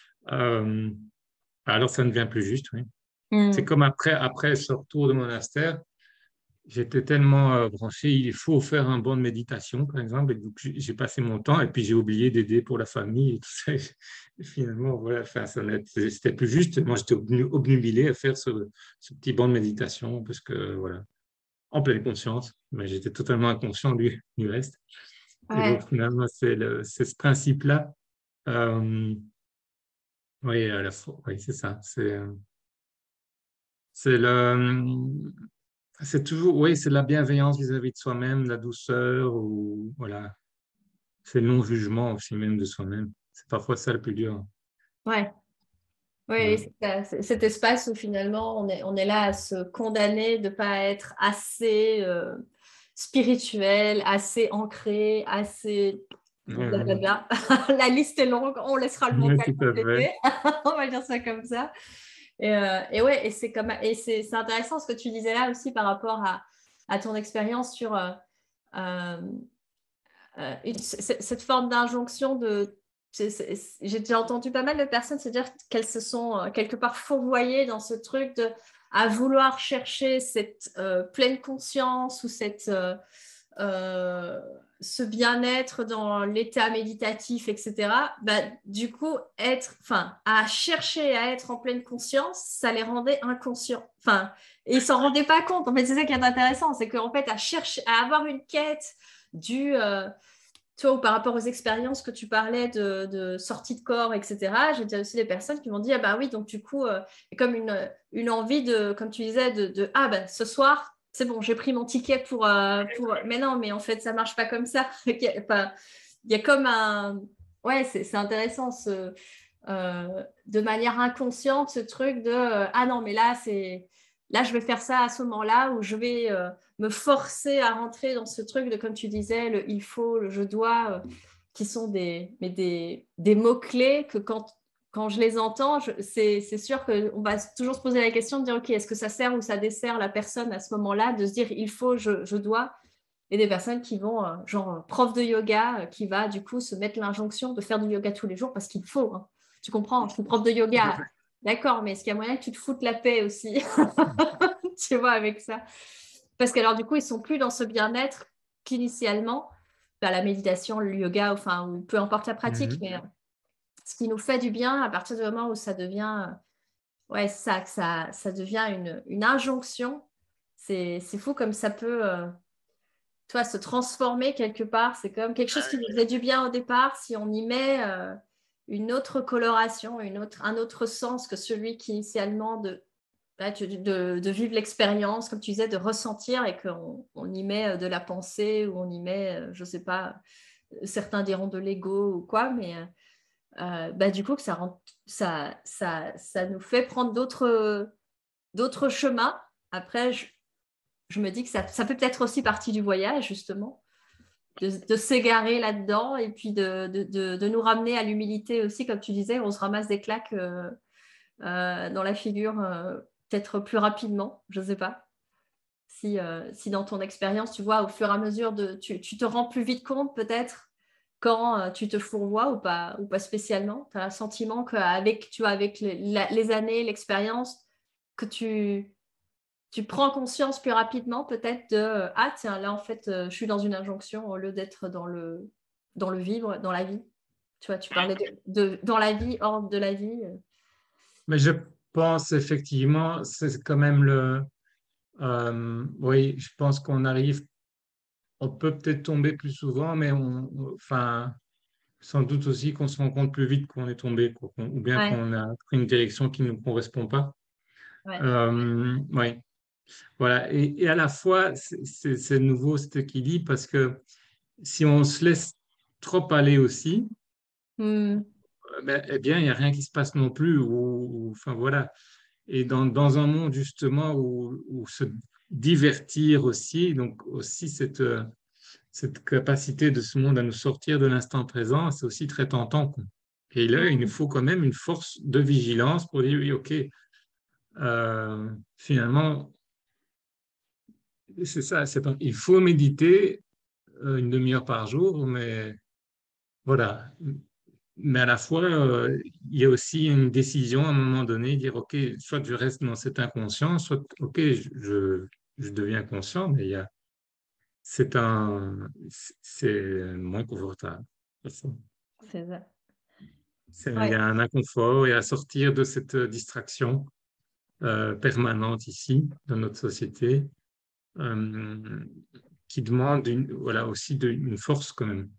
Euh, alors, ça ne devient plus juste, oui. C'est Mm. comme après, après ce retour de monastère, j'étais tellement euh, branché, il faut faire un banc de méditation, par exemple, et donc j'ai j'ai passé mon temps, et puis j'ai oublié d'aider pour la famille et tout ça. Et finalement, voilà, enfin, ça n'était- c'était plus juste. Moi, j'étais obnu- obnubilé à faire ce, ce petit banc de méditation, parce que, voilà, en pleine conscience, mais j'étais totalement inconscient du, du reste. Et donc, Ouais, finalement, c'est le- c'est ce principe-là. Euh, oui, à la fois, oui, c'est ça. C'est euh, c'est le, c'est toujours, oui, c'est de la bienveillance vis-à-vis de soi-même, la douceur, ou voilà, c'est le non-jugement aussi même de soi-même. C'est parfois ça le plus dur. ouais, ouais, Ouais. c'est ça. C'est cet espace où finalement on est, on est là à se condamner de ne pas être assez euh, spirituel, assez ancré, assez Ouais, blablabla. La liste est longue, on laissera le ouais, mental tout à fait. compléter, on va dire ça comme ça. Et, euh, et ouais, et c'est comme, et c'est c'est intéressant ce que tu disais là aussi par rapport à, à ton expérience sur euh, euh, euh, une- c- cette forme d'injonction de. c'est- c'est- J'ai déjà entendu pas mal de personnes se dire qu'elles se sont euh, quelque part fourvoyées dans ce truc de à vouloir chercher cette euh, pleine conscience ou cette, euh, euh, ce bien-être dans l'état méditatif, et cetera. Bah, du coup, être, enfin, à chercher à être en pleine conscience, ça les rendait inconscients. Enfin, et ils s'en rendaient pas compte. En fait, c'est ça qui est intéressant, c'est qu'en fait, à chercher, à avoir une quête du, euh, tu vois, ou par rapport aux expériences que tu parlais de, de sortie de corps, et cetera. J'ai déjà aussi des personnes qui m'ont dit, ah bah oui, donc du coup, euh, comme une, une envie de, comme tu disais, de, de ah bah ce soir, c'est bon, j'ai pris mon ticket pour, euh, pour... Mais non, mais en fait, ça marche pas comme ça. Enfin, il y a comme un... Ouais, c'est c'est intéressant, ce, euh, de manière inconsciente, ce truc de, euh, ah non, mais là, c'est... Là, je vais faire ça à ce moment-là où je vais... euh, me forcer à rentrer dans ce truc de, comme tu disais, le il faut, le je dois, euh, qui sont des, mais des, des mots-clés que quand, quand je les entends, je, c'est, c'est sûr qu'on va toujours se poser la question de dire, OK, est-ce que ça sert ou ça dessert la personne à ce moment-là, de se dire, il faut, je, je dois, et des personnes qui vont, euh, genre, prof de yoga, euh, qui va du coup se mettre l'injonction de faire du yoga tous les jours parce qu'il faut. Hein. Tu comprends, je suis prof de Tout à yoga. fait. D'accord, mais est-ce qu'il y a moyen que tu te foutes la paix aussi tu vois, avec ça. Parce que alors, du coup, ils sont plus dans ce bien-être qu'initialement, bah, la méditation, le yoga, enfin, ou peu importe la pratique, Mhm. mais euh, ce qui nous fait du bien à partir du moment où ça devient, euh, ouais, ça, que ça, ça devient une, une injonction, c'est, c'est fou comme ça peut, euh, toi, se transformer quelque part. C'est comme quelque chose qui nous faisait du bien au départ, si on y met euh, une autre coloration, une autre, un autre sens que celui qui initialement de Là, tu, de, de vivre l'expérience, comme tu disais, de ressentir et qu'on on y met de la pensée ou on y met, je ne sais pas, certains diront de l'ego ou quoi, mais euh, bah, du coup, que ça, rend, ça, ça, ça nous fait prendre d'autres, d'autres chemins. Après, je, je me dis que ça, ça peut peut-être aussi partie du voyage, justement, de, de s'égarer là-dedans et puis de, de, de, de nous ramener à l'humilité aussi, comme tu disais, on se ramasse des claques euh, euh, dans la figure euh, peut-être plus rapidement, je ne sais pas. Si, euh, si dans ton expérience, tu vois, au fur et à mesure, de, tu, tu te rends plus vite compte peut-être quand euh, tu te fourvoies ou pas, ou pas spécialement. Tu as le sentiment qu'avec tu vois, avec les, la, les années, l'expérience, que tu, tu prends conscience plus rapidement peut-être de euh, ah tiens, là en fait, euh, je suis dans une injonction au lieu d'être dans le, dans le vivre, dans la vie. Tu vois, tu parlais de, de dans la vie, hors de la vie. Mais je pense effectivement, c'est quand même le... euh, oui, je pense qu'on arrive, on peut peut-être tomber plus souvent, mais on, enfin, sans doute aussi qu'on se rend compte plus vite qu'on est tombé, quoi, qu'on- ou bien Ouais, qu'on a pris une direction qui ne nous correspond pas. ouais. Euh, oui, voilà. Et, et à la fois, c'est c'est- c'est nouveau cet équilibre parce que si on se laisse trop aller aussi, Hmm. euh, ben, eh bien, il n'y a rien qui se passe non plus. Ou, ou- enfin, voilà. Et dans, dans un monde justement où, où se divertir aussi, donc aussi cette, euh, cette capacité de ce monde à nous sortir de l'instant présent, c'est aussi très tentant, quoi. Et là, il nous Hmm. faut quand même une force de vigilance pour dire, oui, OK, euh, finalement, c'est ça, c'est pas- il faut méditer euh, une demi-heure par jour, mais voilà. Mais à la fois, euh, il y a aussi une décision à un moment donné, dire, OK, soit je reste dans cet inconscient, soit, OK, je, je, je deviens conscient, mais il y a, c'est un, c'est moins confortable. C'est ça. C'est- Il y Ouais. a un inconfort et à sortir de cette distraction euh, permanente ici, dans notre société, euh, qui demande une, voilà, aussi de, une force quand même,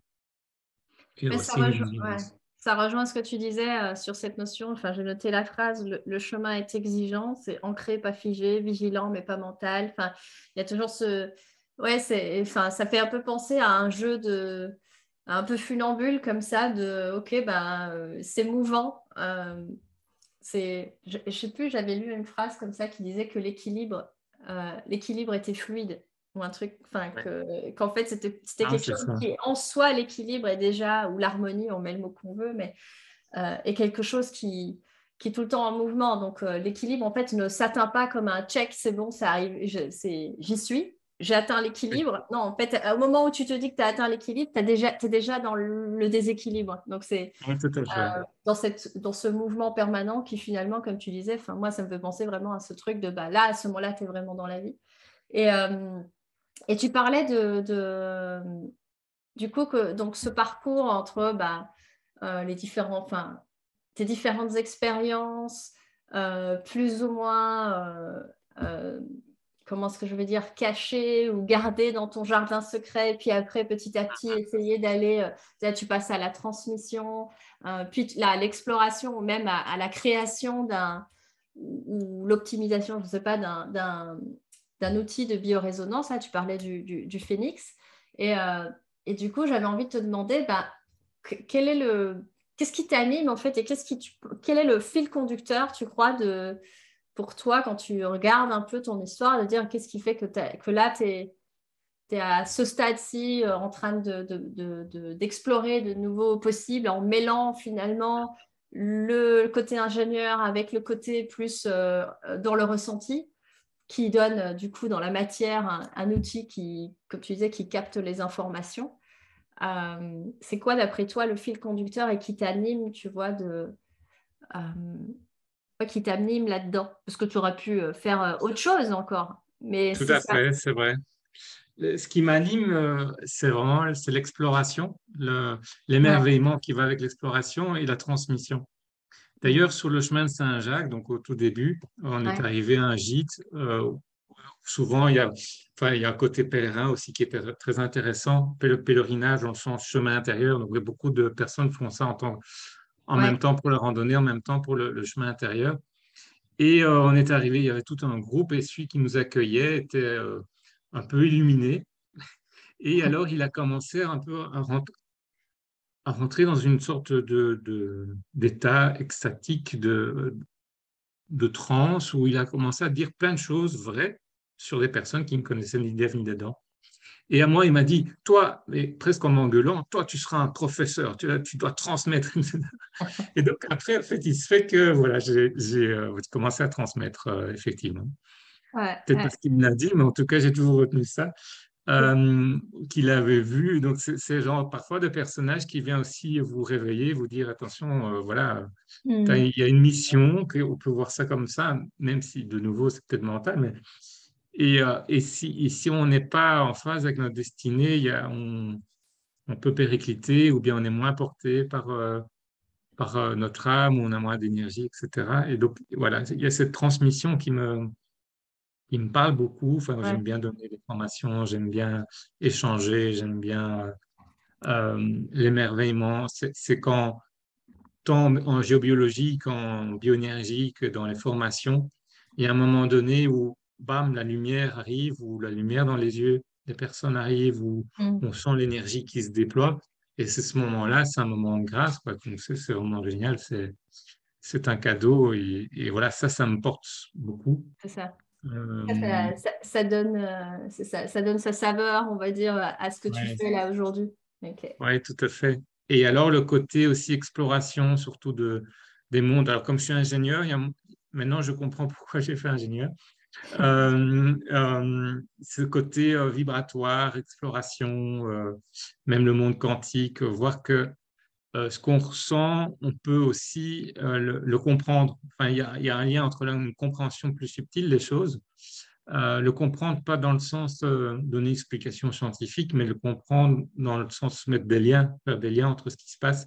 et Mais ça aussi une rejoint, ouais. vigilance. Ça rejoint ce que tu disais euh, sur cette notion. Enfin, j'ai noté la phrase, le, le chemin est exigeant, c'est ancré, pas figé, vigilant, mais pas mental. Enfin, il y a toujours ce... Ouais, c'est... Enfin, ça fait un peu penser à un jeu de... un peu funambule comme ça, de OK, ben, euh, c'est mouvant. Euh, c'est... Je, je sais plus, j'avais lu une phrase comme ça qui disait que l'équilibre, euh, l'équilibre était fluide ou un truc, enfin Ouais. que, qu'en fait c'était, c'était Ah, quelque c'est chose ça. qui en soi l'équilibre est déjà, ou l'harmonie, on met le mot qu'on veut, mais euh, est quelque chose qui, qui est tout le temps en mouvement. Donc euh, l'équilibre en fait ne s'atteint pas comme un check, c'est bon, ça arrive, je, c'est, j'y suis. J'ai atteint Oui, l'équilibre. Non, en fait, au moment où tu te dis que tu as atteint l'équilibre, tu es déjà, t'es déjà dans le, le déséquilibre. Donc, c'est, oui, tout à fait. euh, dans, cette, dans ce mouvement permanent qui finalement, comme tu disais, moi, ça me fait penser vraiment à ce truc de bah, là, à ce moment-là, tu es vraiment dans la vie. Et, euh, et tu parlais de, de, du coup, que donc ce parcours entre bah, euh, les différents, enfin, tes différentes expériences, euh, plus ou moins, euh, euh, comment est-ce que je veux dire, cachées ou gardées dans ton jardin secret, puis après, petit à petit, essayer d'aller, euh, là, tu passes à la transmission, euh, puis là, à l'exploration, ou même à, à la création d'un, ou, ou l'optimisation, je ne sais pas, d'un, d'un, d'un outil de biorésonance. Là, tu parlais du, du, du phénix. Et, euh, et du coup, j'avais envie de te demander, bah, quel est le, qu'est-ce qui t'anime en fait et qu'est-ce qui tu, quel est le fil conducteur, tu crois, de, pour toi quand tu regardes un peu ton histoire, de dire qu'est-ce qui fait que, que là, tu es, à ce stade-ci euh, en train de, de, de, de, d'explorer de nouveaux possibles en mêlant finalement le côté ingénieur avec le côté plus euh, dans le ressenti qui donne euh, du coup dans la matière un, un outil qui, comme tu disais, qui capte les informations. Euh, c'est quoi, d'après toi, le fil conducteur et qui t'anime, tu vois, de, euh, qui t'anime là-dedans? Parce que tu aurais pu euh, faire euh, autre chose encore. Mais Tout c'est à ça. fait, c'est vrai. Le- Ce qui m'anime, euh, c'est vraiment c'est l'exploration, le- Ouais, l'émerveillement qui va avec l'exploration et la transmission. mm, D'ailleurs, sur le chemin de Saint-Jacques, donc au tout début, on est ouais, arrivé à un gîte. euh, souvent, il y a, enfin, il y a un côté pèlerin aussi qui est très très intéressant. Le pèlerinage dans le sens chemin intérieur. Donc, beaucoup de personnes font ça en, tant, en même ouais, temps pour la randonnée, en même temps pour le, le chemin intérieur. Et euh, on est arrivé, il y avait tout un groupe et celui qui nous accueillait était euh, un peu illuminé. Et alors, il a commencé un peu à, rent- à rentrer dans une sorte de, de- d'état extatique, de, de transe, où il a commencé à dire plein de choses vraies sur des personnes qui ne connaissaient ni d'Ève ni d'Adam. Et à moi, il m'a dit, toi, mais presque en m'engueulant, toi, tu seras un professeur, tu, tu dois transmettre. Et donc, après, en fait, il se fait que voilà, j'ai j'ai, euh, commencé à transmettre, euh, effectivement. Ouais, Peut-être ouais. parce qu'il me l'a dit, mais en tout cas, j'ai toujours retenu ça, euh, qu'il avait vu. Donc, c'est c'est genre parfois de personnages qui vient aussi vous réveiller, vous dire, attention, euh, voilà, t'as- Mm. il y a une mission, on peut voir ça comme ça, même si de nouveau, c'est peut-être mental, mais et, euh, et si, et si on n'est pas en phase avec notre destinée, il y a, on, on peut péricliter ou bien on est moins porté par, euh, par euh, notre âme, ou on a moins d'énergie, et cetera. Et donc, voilà, il y a cette transmission qui me, qui me parle beaucoup. Enfin, Ouais, j'aime bien donner des formations, j'aime bien échanger, j'aime bien euh, l'émerveillement. C'est c'est quand, tant en géobiologie qu'en bioénergie que dans les formations, il y a un moment donné où, bam, la lumière arrive, ou la lumière dans les yeux des personnes arrive, où mm, on sent l'énergie qui se déploie. Et c'est ce moment-là, c'est un moment de grâce, quoi. Donc, c'est c'est vraiment génial. C'est c'est un cadeau. Et, et voilà, ça, ça me porte beaucoup. c'est ça. Euh, Ça, ça- ça donne, euh, c'est ça, ça donne sa saveur, on va dire, à à ce que tu ouais, fais là aujourd'hui. Ok. ouais, tout à fait. Et alors, le côté aussi exploration, surtout de, des mondes. Alors, comme je suis ingénieur, il y a, maintenant, je comprends pourquoi j'ai fait ingénieur. Euh, euh, ce côté euh, vibratoire, exploration, euh, même le monde quantique, euh, voir que euh, ce qu'on ressent, on peut aussi euh, le, le comprendre. Enfin, il y a, il y a un lien entre là, une compréhension plus subtile des choses. Euh, le comprendre, pas dans le sens euh, donner explication scientifique, mais le comprendre dans le sens mettre des liens, faire des liens entre ce qui se passe.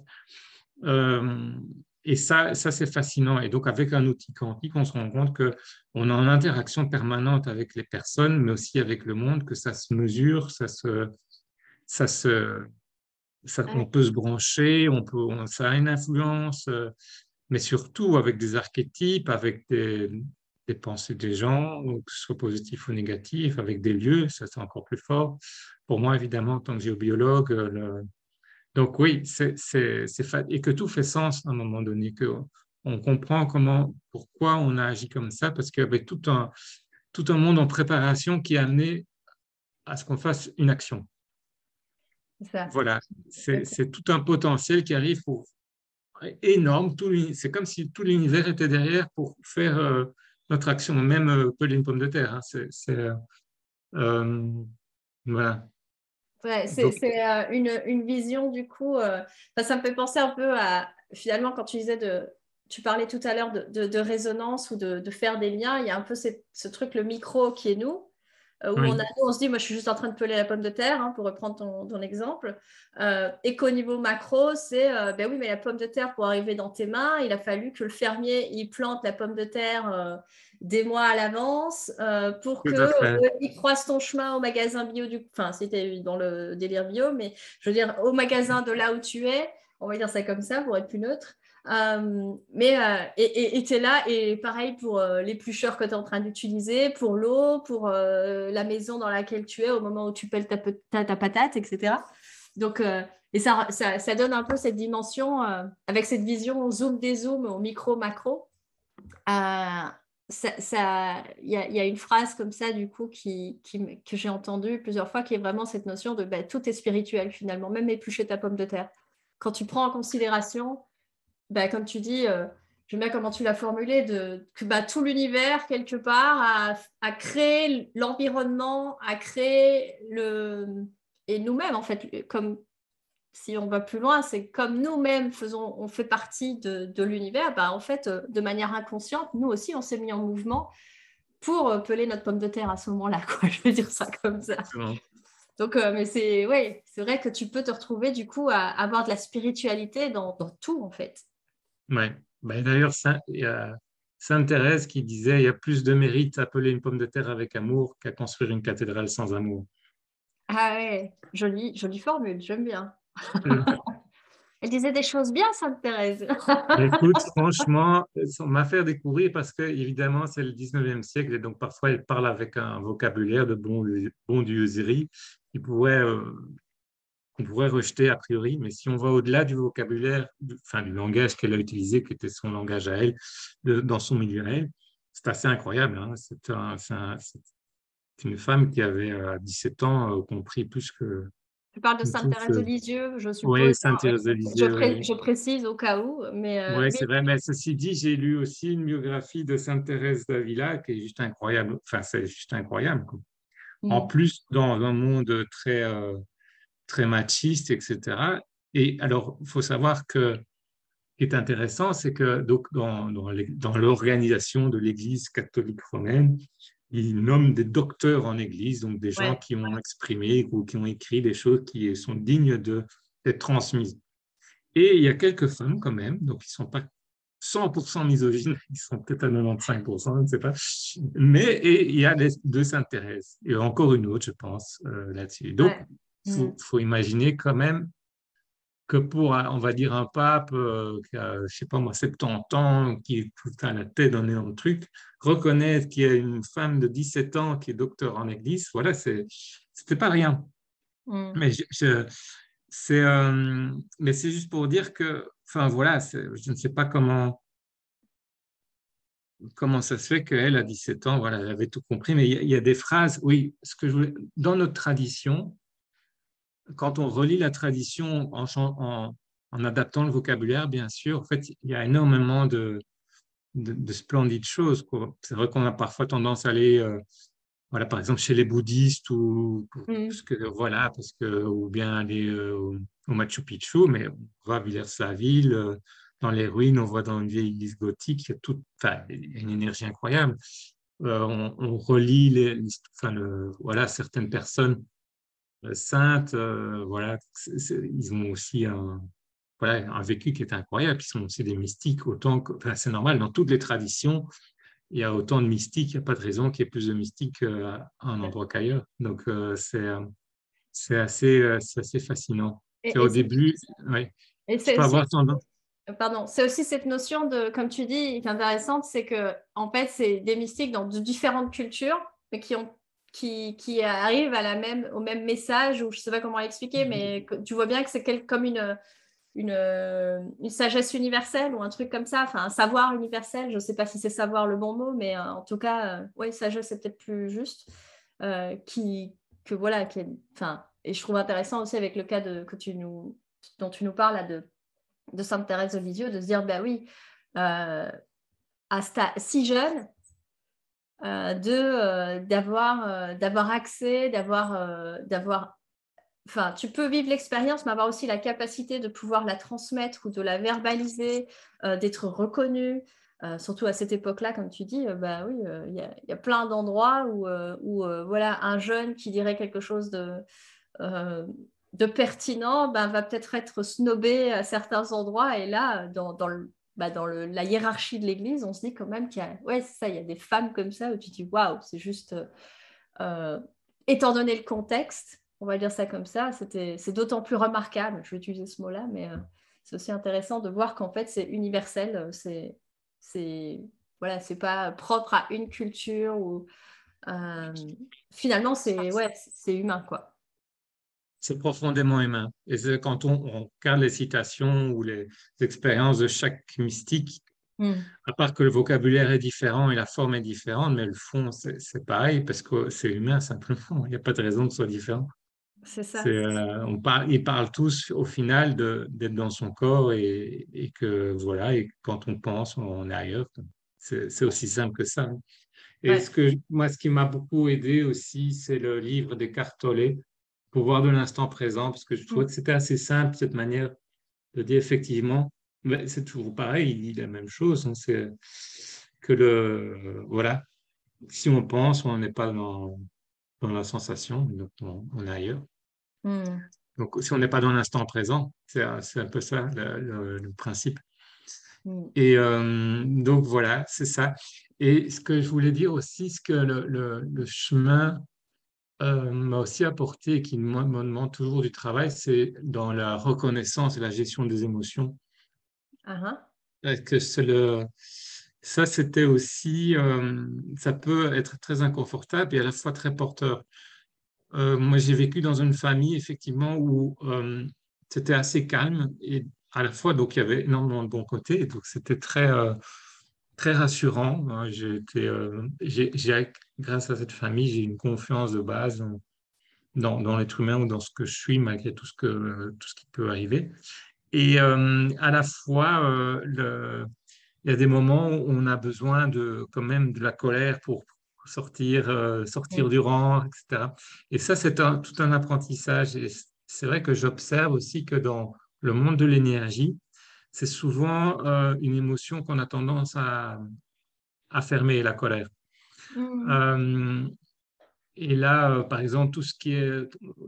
Euh, et ça, ça c'est fascinant. Et donc, avec un outil quantique, on se rend compte que on est en interaction permanente avec les personnes, mais aussi avec le monde, que ça se mesure, ça se, ça se, ça- on Ouais, peut se brancher, on peut, on- ça a une influence, euh, mais surtout avec des archétypes, avec des, des pensées des gens, ou que ce soit positif ou négatif, avec des lieux, ça c'est encore plus fort. Pour moi, évidemment, en tant que géobiologue, euh, le- donc oui, c'est, c'est, c'est fa- et que tout fait sens à un moment donné, que on comprend comment, pourquoi on a agi comme ça, parce qu'il y avait tout un, tout un monde en préparation qui a amené à ce qu'on fasse une action. c'est ça. Voilà, c'est, Ok. c'est tout un potentiel qui arrive pour énorme. Tout l'uni- c'est comme si tout l'univers était derrière pour faire euh, notre action, même euh, peler une pomme de terre, hein. C'est, c'est, euh, euh, voilà. Ouais, c'est Donc, c'est, euh, une, une vision du coup. euh, enfin, ça me fait penser un peu à finalement quand tu disais de, tu parlais tout à l'heure de, de- de résonance ou de, de faire des liens. Il y a un peu cette- ce truc le micro qui est nous, euh, où on a oui, nous, on se dit moi je suis juste en train de peler la pomme de terre, hein, pour reprendre ton, ton exemple. Euh, et qu'au niveau macro, c'est euh, ben oui mais la pomme de terre pour arriver dans tes mains, il a fallu que le fermier il plante la pomme de terre. euh, des mois à l'avance euh, pour tout que à fait. euh, il croise ton chemin au magasin bio du enfin c'était dans le délire bio mais je veux dire au magasin de là où tu es on va dire ça comme ça pour être plus neutre euh, mais euh, et tu es là et pareil pour euh, l'éplucheur que tu es en train d'utiliser pour l'eau pour euh, la maison dans laquelle tu es au moment où tu pelles ta, ta, ta patate etc donc euh, et ça, ça, ça donne un peu cette dimension euh, avec cette vision zoom des zooms au micro macro euh, ça, ça, il y a, il y a une phrase comme ça, du coup, qui, qui me- que j'ai entendue plusieurs fois, qui est vraiment cette notion de bah, tout est spirituel, finalement, même éplucher ta pomme de terre. Quand tu prends en considération, bah, comme tu dis, euh, j'aime bien comment tu l'as formulé, de, que bah, tout l'univers, quelque part, a, a créé l'environnement, a créé le... Et nous-mêmes, en fait, comme si on va plus loin, c'est comme nous-mêmes faisons, on fait partie de, de l'univers, bah, en fait, euh, de manière inconsciente, nous aussi, on s'est mis en mouvement pour euh, peler notre pomme de terre à ce moment-là, quoi. Je vais dire ça comme ça. Exactement. Donc, euh, mais c'est ouais, c'est vrai que tu peux te retrouver du coup à avoir de la spiritualité dans, dans tout, en fait. Ouais. Ben, d'ailleurs, Saint- il y a Sainte Thérèse qui disait, il y a plus de mérite à peler une pomme de terre avec amour qu'à construire une cathédrale sans amour. Ah ouais, jolie, jolie formule, j'aime bien. Elle disait des choses bien, Sainte Thérèse. Écoute, franchement, on m'a fait découvrir parce que, évidemment, c'est le dix-neuvième siècle et donc parfois elle parle avec un vocabulaire de bon, bondieuserie qui pourrait, euh, qu'on pourrait rejeter a priori. Mais si on va au-delà du vocabulaire, du, enfin, du langage qu'elle a utilisé, qui était son langage à elle, de, dans son milieu à elle, c'est assez incroyable. Hein. C'est un, c'est un, c'est une femme qui avait à dix-sept ans euh, compris plus que Tu parles de nous Sainte tous. Thérèse de Euh, Lisieux, je oui, suppose, hein, Sainte ouais. Thérèse de Je, Lisieux, pré- oui. je précise au cas où, mais euh, Oui, oui. c'est vrai, mais ceci dit, j'ai lu aussi une biographie de Sainte Thérèse d'Avila qui est juste incroyable. Enfin, c'est juste incroyable, quoi. En Mm. plus, dans un monde très, euh, très machiste, et cetera. Et alors, il faut savoir que ce qui est intéressant, c'est que donc, dans, dans les- dans l'organisation de l'Église catholique romaine, ils nomment des docteurs en Église, donc des gens Ouais. qui ont exprimé ou qui ont écrit des choses qui sont dignes de, d'être transmises. Et il y a quelques femmes quand même, donc ils ne sont pas cent pour cent misogynes, ils sont peut-être à quatre-vingt-quinze pour cent, je ne sais pas. Mais et il y a les deux Sainte-Thérèse, et encore une autre, je pense, euh, là-dessus. Donc, Ouais. il Mm. faut, faut imaginer quand même que pour, un- on va dire, un pape euh, qui a, je ne sais pas moi, soixante-dix ans, qui est tout à la tête dans le truc, reconnaître qu'il y a une femme de dix-sept ans qui est docteur en Église, voilà, c'est, c'était pas rien. Mm. Mais je, je- c'est, euh, mais c'est juste pour dire que, enfin voilà, c'est- je ne sais pas comment, comment ça se fait qu'elle, à dix-sept ans, voilà, elle avait tout compris, mais il y, a, il y a des phrases, oui, ce que je voulais, dans notre tradition, quand on relit la tradition en, chan- en, en adaptant le vocabulaire, bien sûr, en fait, il y a énormément de, de, de splendides choses, quoi. C'est vrai qu'on a parfois tendance à aller, euh, voilà, par exemple, chez les bouddhistes ou parce Mm. que, voilà, parce que, ou bien aller euh, au, au Machu Picchu, mais on va à Villers-la-Ville, euh, dans les ruines, on voit dans une vieille église gothique, il y a tout, enfin, il y a une énergie incroyable. Euh, on, on relit les, enfin, le, voilà, certaines personnes euh, saintes, euh, voilà, c'est- c'est- ils ont aussi un, voilà, un vécu qui est incroyable. Ils sont aussi des mystiques, autant que, enfin, c'est normal, dans toutes les traditions, il y a autant de mystiques, il n'y a pas de raison qu'il y ait plus de mystiques euh, à un endroit qu'ailleurs. Donc, euh, c'est, euh, c'est assez, euh, c'est assez fascinant. C'est Et, au et c'est début, oui, et je c'est peux aussi, avoir tendance. pardon, c'est aussi cette notion de, comme tu dis, qui est intéressante, c'est que en fait, c'est des mystiques dans de différentes cultures, mais qui ont, qui, qui arrivent à la même, au même message, ou je sais pas comment l'expliquer, mais que- tu vois bien que c'est quel- comme une, une, une sagesse universelle ou un truc comme ça, enfin un savoir universel. Je sais pas si c'est savoir le bon mot, mais euh, en tout cas, euh, ouais, sagesse c'est peut-être plus juste, euh, qui, que voilà, qui est- enfin, et je trouve intéressant aussi avec le cas de, que tu nous, dont tu nous parles là, de de Sainte Thérèse de Lisieux, de se dire, bah oui, euh, à sta- si jeune, euh, de, euh, d'avoir, euh, d'avoir accès, d'avoir, euh, d'avoir, enfin, tu peux vivre l'expérience, mais avoir aussi la capacité de pouvoir la transmettre ou de la verbaliser, euh, d'être reconnue. Euh, surtout à cette époque-là, comme tu dis, euh, bah oui, il euh, y, a, y a plein d'endroits où, euh, où euh, voilà, un jeune qui dirait quelque chose de, euh, de pertinent, ben, va peut-être être snobé à certains endroits. Et là, dans, dans, le, bah, dans le, la hiérarchie de l'Église, on se dit quand même qu'il y a, ouais, c'est ça, il y a des femmes comme ça où tu te dis, waouh, c'est juste, euh, étant donné le contexte, on va dire ça comme ça, c'était, c'est d'autant plus remarquable, je vais utiliser ce mot-là, mais euh, c'est aussi intéressant de voir qu'en fait, c'est universel, c'est, c'est, voilà, c'est pas propre à une culture ou euh, finalement, c'est, ouais, c'est humain, quoi. C'est profondément humain. Et c'est quand on, on regarde les citations ou les expériences de chaque mystique, Mm. à part que le vocabulaire est différent et la forme est différente, mais le fond, c'est c'est pareil parce que c'est humain simplement. Il n'y a pas de raison que ce soit différent. C'est C'est, ça. euh, on parle, ils parlent tous au final de, d'être dans son corps et, et que voilà, et quand on pense, on est ailleurs. C'est c'est aussi simple que ça. Et Ouais. ce que, moi, ce qui m'a beaucoup aidé aussi, c'est le livre d'Eckhart Tolle, Pouvoir de l'instant présent, parce que je trouvais Mm. que c'était assez simple, cette manière de dire effectivement, mais c'est toujours pareil, il dit la même chose, hein, c'est que le, voilà, si on pense, on n'est pas dans, dans la sensation, donc on, on est ailleurs. Mm. Donc, si on n'est pas dans l'instant présent, c'est c'est un peu ça le, le- le principe. Mm. Et euh, donc, voilà, c'est ça. Et ce que je voulais dire aussi, c'est que le, le- le chemin euh, m'a aussi apporté et qui me me demande toujours du travail, c'est dans la reconnaissance et la gestion des émotions. Ah, ah. Parce que c'est le, ça, c'était aussi, euh, ça peut être très inconfortable et à la fois très porteur. Euh, moi, j'ai vécu dans une famille, effectivement, où euh, c'était assez calme et à la fois, donc, il y avait énormément de bons côtés. Et donc, c'était très, euh, très rassurant. Hein. J'ai été, euh, j'ai, j'ai- grâce à cette famille, j'ai une confiance de base dans, dans, dans l'être humain ou dans ce que je suis, malgré tout ce que, tout ce qui peut arriver. Et euh, à la fois, euh, le, il y a des moments où on a besoin de, quand même de la colère pour sortir, euh, sortir Oui. du rang, et cetera. Et ça, c'est un- tout un apprentissage. Et c'est vrai que j'observe aussi que dans le monde de l'énergie, c'est souvent euh, une émotion qu'on a tendance à, à fermer, la colère. Mhm. Euh, et là, euh, par exemple, tout ce qui est euh,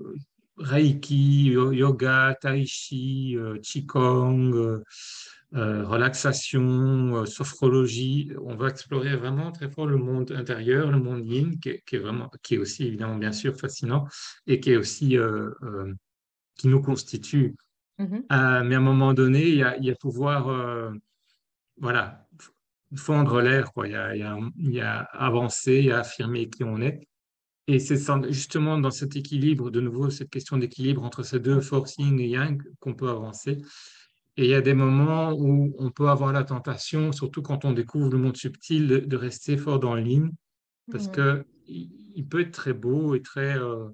Reiki, yo- yoga, tai chi, euh, qigong, euh, euh, relaxation, euh, sophrologie, on va explorer vraiment très fort le monde intérieur, le monde yin, qui est, qui est vraiment, qui est aussi évidemment bien sûr fascinant et qui est aussi euh, euh, qui nous constitue. Mhm. Euh, mais à un moment donné, il y a, il y a pouvoir, euh, voilà, fondre l'air, quoi. Il y a, il y a, il y a avancer, il y a affirmer qui on est. Et c'est sans- justement dans cet équilibre, de nouveau, cette question d'équilibre entre ces deux forces yin et yang qu'on peut avancer. Et il y a des moments où on peut avoir la tentation, surtout quand on découvre le monde subtil, de, de rester fort dans le yin, parce Mhm. que il, il peut être très beau et très, euh,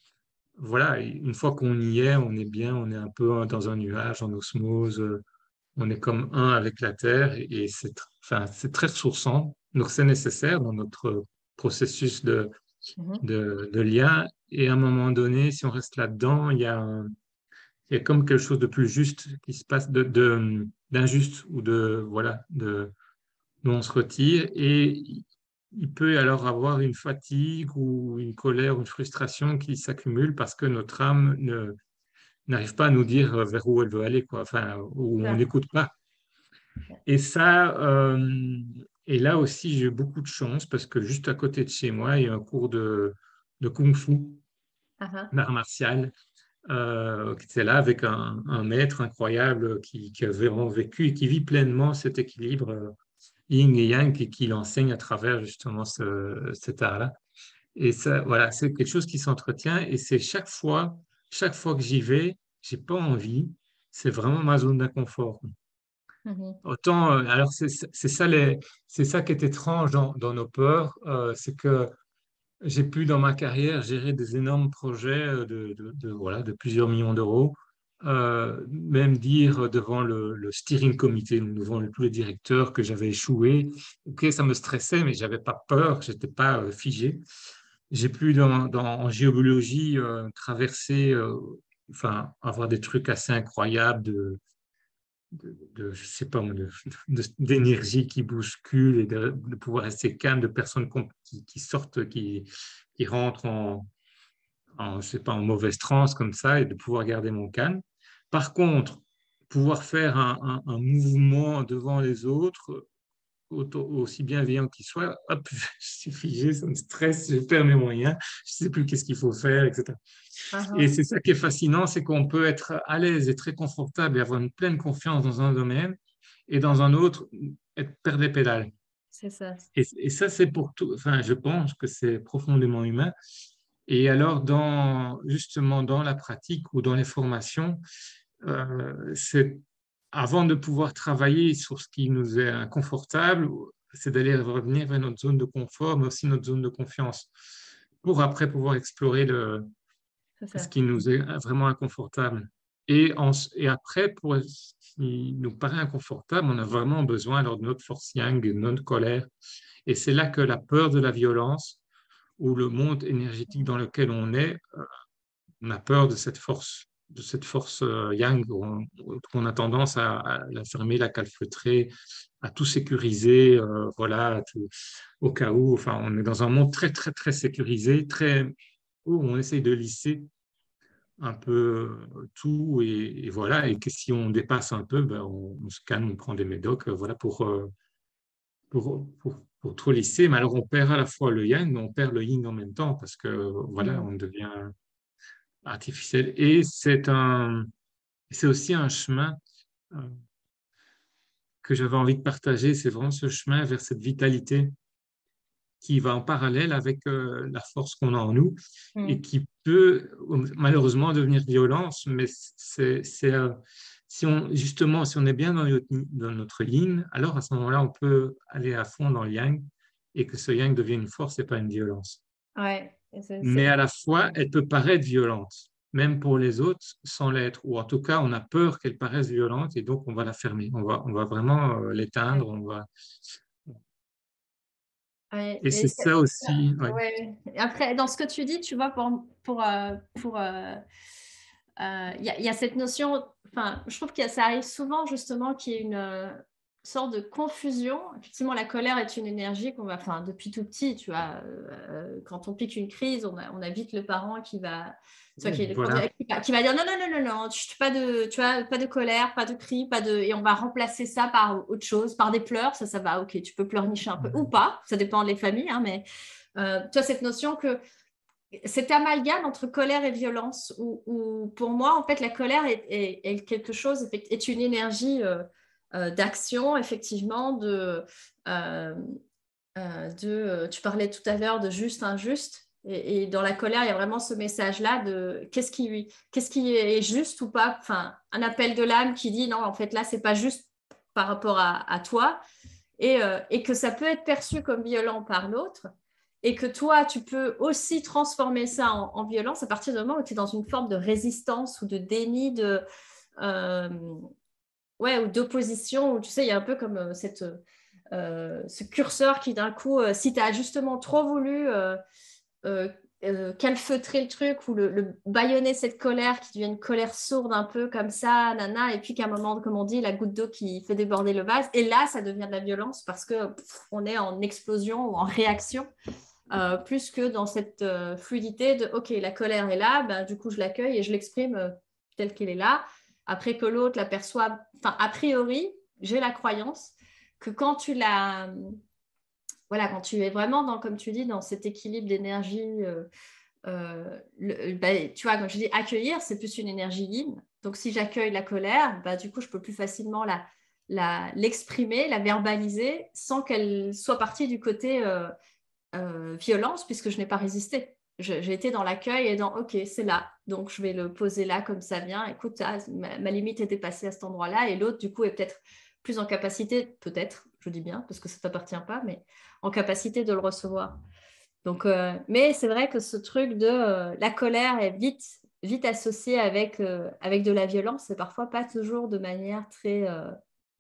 voilà, et une fois qu'on y est, on est bien, on est un peu dans un nuage, en osmose, euh, on est comme un avec la terre, et, et c'est, tr- enfin, c'est très ressourçant. Donc c'est nécessaire dans notre processus de Mhm. de, de lien. Et à un moment donné, si on reste là-dedans, il y a, un- il y a comme quelque chose de plus juste qui se passe, de, de- d'injuste ou de, voilà, de, dont on se retire. Et il peut alors avoir une fatigue ou une colère ou une frustration qui s'accumule parce que notre âme ne, n'arrive pas à nous dire vers où elle veut aller, quoi. Enfin, où on Ça. n'écoute pas. Et ça, euh, et là aussi, j'ai eu beaucoup de chance parce que juste à côté de chez moi, il y a un cours de, de kung-fu, Ah, ah. d'art martial, euh, qui était là avec un, un maître incroyable qui, qui avait vraiment vécu et qui vit pleinement cet équilibre euh, yin et yang et qui l'enseigne à travers justement ce, cet art-là. Et ça, voilà, c'est quelque chose qui s'entretient et c'est chaque fois, chaque fois que j'y vais, j'ai pas envie. C'est vraiment ma zone d'inconfort. Mhm. Autant, euh, alors c'est c'est ça les, c'est ça qui est étrange dans, dans nos peurs, euh, c'est que j'ai pu dans ma carrière gérer des énormes projets euh, de, de, de, voilà, de plusieurs millions d'euros, euh, même dire devant le, le steering committee, devant le- tous les directeurs que j'avais échoué. Ok, ça me stressait, mais j'avais pas peur, j'étais pas euh, figé. J'ai pu dans, dans, en géobiologie euh, traverser, euh, enfin avoir des trucs assez incroyables de de, de, je sais pas moi, de- de- d'énergie qui bouscule et de, de pouvoir rester calme, de personnes qu'on- qui, qui sortent, qui, qui rentrent en, en, je sais pas, en mauvaise transe comme ça et de pouvoir garder mon calme. Par contre, pouvoir faire un, un- un mouvement devant les autres, auto- aussi bienveillant qu'il soit, hop, je suis figé, ça me stresse, je perds mes moyens, je sais plus qu'est-ce qu'il faut faire, et cetera. Ah, Et ah. c'est ça qui est fascinant, c'est qu'on peut être à l'aise et très confortable et avoir une pleine confiance dans un domaine et dans un autre, être perdre les pédales. C'est ça. Et, et ça, c'est pour tout, enfin, je pense que c'est profondément humain. Et alors, dans, justement, dans la pratique ou dans les formations, euh, c'est avant de pouvoir travailler sur ce qui nous est inconfortable, c'est d'aller revenir vers notre zone de confort, mais aussi notre zone de confiance, pour après pouvoir explorer le, C'est ce ça. qui nous est vraiment inconfortable. Et, en- et après, pour ce qui nous paraît inconfortable, on a vraiment besoin alors, de notre force yang, de notre colère. Et c'est là que la peur de la violence ou le monde énergétique dans lequel on est, euh, on a peur de cette force, de cette force euh, yang, on, on a tendance à, à la fermer, la calfeutrer, à tout sécuriser, euh, voilà, à tout- au cas où. Enfin, on est dans un monde très, très, très sécurisé, très, où on essaye de lisser un peu euh, tout et, et voilà. Et que si on dépasse un peu, ben, on, on se calme, on prend des médocs, euh, voilà, pour, euh, pour, pour pour trop lisser. Mais alors, on perd à la fois le yang, mais on perd le yin en même temps parce que, voilà, Mm. on devient artificiel. Et c'est un, c'est aussi un chemin euh, que j'avais envie de partager. C'est vraiment ce chemin vers cette vitalité qui va en parallèle avec euh, la force qu'on a en nous et Mm. qui peut malheureusement devenir violence, mais c'est, c'est, euh, si on, justement, si on est bien dans notre, dans notre yin, alors à ce moment-là, on peut aller à fond dans le yang et que ce yang devienne une force et pas une violence. Ouais. Et c'est- Mais c'est- à la fois, elle peut paraître violente, même pour les autres, sans l'être. Ou en tout cas, on a peur qu'elle paraisse violente et donc on va la fermer. On va, on va vraiment euh, l'éteindre. ouais. On va... Ouais. Et Et c'est c'est- ça aussi. Ouais. ouais. Et après, dans ce que tu dis, tu vois, pour, pour, euh, pour, euh, euh, il y a, il y a cette notion, enfin, je trouve que ça arrive souvent justement qu'il y ait une euh, sorte de confusion. Effectivement, la colère est une énergie qu'on va, enfin, depuis tout petit, tu vois, euh, quand on pique une crise, on a, on a vite le parent qui va, tu vois, qui, est le Voilà. conduit- qui va, qui va dire non, non, non, non, non, tu, pas de, tu vois, pas de colère, pas de cri, pas de, et on va remplacer ça par autre chose, par des pleurs, ça, ça va, ok, tu peux pleurnicher un peu ou pas, ça dépend des familles, hein, mais euh, tu vois, cette notion que cet amalgame entre colère et violence, où, où pour moi, en fait, la colère est, est- est quelque chose, est une énergie euh, euh, d'action, effectivement, de, euh, euh, de, euh, tu parlais tout à l'heure de juste, injuste, et, et dans la colère, il y a vraiment ce message-là de qu'est-ce qui, qu'est-ce qui est juste ou pas, enfin, un appel de l'âme qui dit non, en fait, là, c'est pas juste par rapport à, à toi, et, euh, et que ça peut être perçu comme violent par l'autre, et que toi, tu peux aussi transformer ça en, en violence à partir du moment où tu es dans une forme de résistance ou de déni, de, euh, ouais, ou d'opposition, où tu sais, il y a un peu comme euh, cette, euh, ce curseur qui d'un coup, euh, si tu as justement trop voulu euh, euh, euh, calfeutrer le truc ou le, le bâillonner cette colère qui devient une colère sourde un peu comme ça, nana, et puis qu'à un moment, comme on dit, la goutte d'eau qui fait déborder le vase, et là, ça devient de la violence parce que pff, on est en explosion ou en réaction, euh, plus que dans cette euh, fluidité de, ok, la colère est là, ben, du coup, je l'accueille et je l'exprime euh, telle qu'elle est là, après que l'autre l'aperçoive, enfin, a priori, j'ai la croyance que quand tu la voilà, quand tu es vraiment dans, comme tu dis, dans cet équilibre d'énergie, euh, euh, le, bah, tu vois, quand je dis accueillir, c'est plus une énergie yin. Donc, si j'accueille la colère, bah, du coup, je peux plus facilement la, la, l'exprimer, la verbaliser, sans qu'elle soit partie du côté euh, euh, violence, puisque je n'ai pas résisté. Je, j'ai été dans l'accueil et dans, OK, c'est là. Donc, je vais le poser là comme ça vient. Écoute, ah, ma, ma limite était passée à cet endroit-là. Et l'autre, du coup, est peut-être plus en capacité, peut-être, je dis bien, parce que ça ne t'appartient pas, mais en capacité de le recevoir. Donc, euh, mais c'est vrai que ce truc de euh, la colère est vite, vite associée avec, euh, avec de la violence et parfois pas toujours de manière très, euh,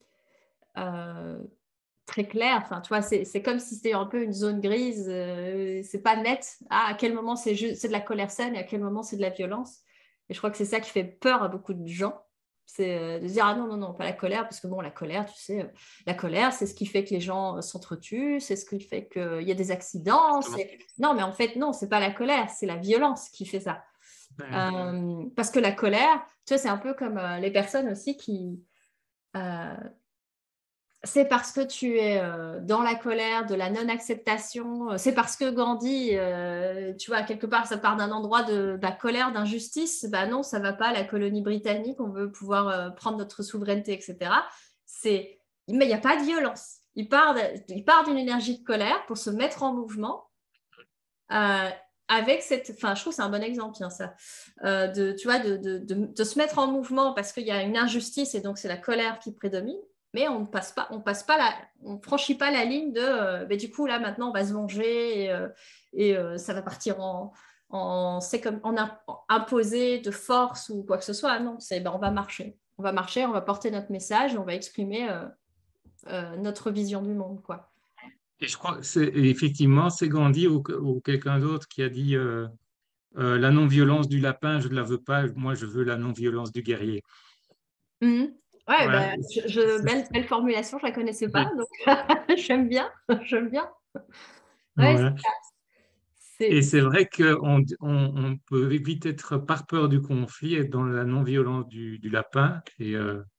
euh, très claire. Enfin, tu vois, c'est, c'est comme si c'était un peu une zone grise. Euh, c'est pas net. Ah, à quel moment c'est juste, c'est de la colère saine et à quel moment c'est de la violence. Et je crois que c'est ça qui fait peur à beaucoup de gens. C'est euh, de dire, ah non, non, non, pas la colère, parce que bon, la colère, tu sais, euh, la colère, c'est ce qui fait que les gens euh, s'entretuent, c'est ce qui fait qu'il y a des accidents. Justement. C'est... Non, mais en fait, non, c'est pas la colère, c'est la violence qui fait ça. Ouais. Euh, parce que la colère, tu vois, c'est un peu comme euh, les personnes aussi qui, euh, c'est parce que tu es euh, dans la colère, de la non-acceptation, euh, c'est parce que Gandhi, euh, tu vois, quelque part, ça part d'un endroit de, de la colère, d'injustice, bah non, ça va pas, la colonie britannique, on veut pouvoir euh, prendre notre souveraineté, et cetera. C'est... Mais il n'y a pas de violence. Il part, de... il part d'une énergie de colère pour se mettre en mouvement. Euh, avec cette, enfin, je trouve que c'est un bon exemple, tiens, ça, euh, de, tu vois, de, de, de, de se mettre en mouvement parce qu'il y a une injustice et donc c'est la colère qui prédomine, mais on ne passe pas, on passe pas la, on franchit pas la ligne de, euh, ben, du coup là maintenant on va se venger et, euh, et euh, ça va partir en, en c'est comme en, en imposé de force ou quoi que ce soit. Non, c'est ben, on va marcher, on va marcher, on va porter notre message, on va exprimer euh, euh, notre vision du monde, quoi. Et je crois que c'est effectivement, c'est Gandhi ou, ou quelqu'un d'autre qui a dit euh, euh, la non-violence du lapin, je ne la veux pas, moi je veux la non-violence du guerrier. Mmh. Ouais, Ouais, bah, je, je- belle, belle formulation, je la connaissais pas, ouais, donc j'aime bien, j'aime bien. Ouais, ouais. c'est, Et c'est c'est- vrai qu'on on, on peut vite être, par peur du conflit, être dans la non-violence du, du lapin. Et, euh,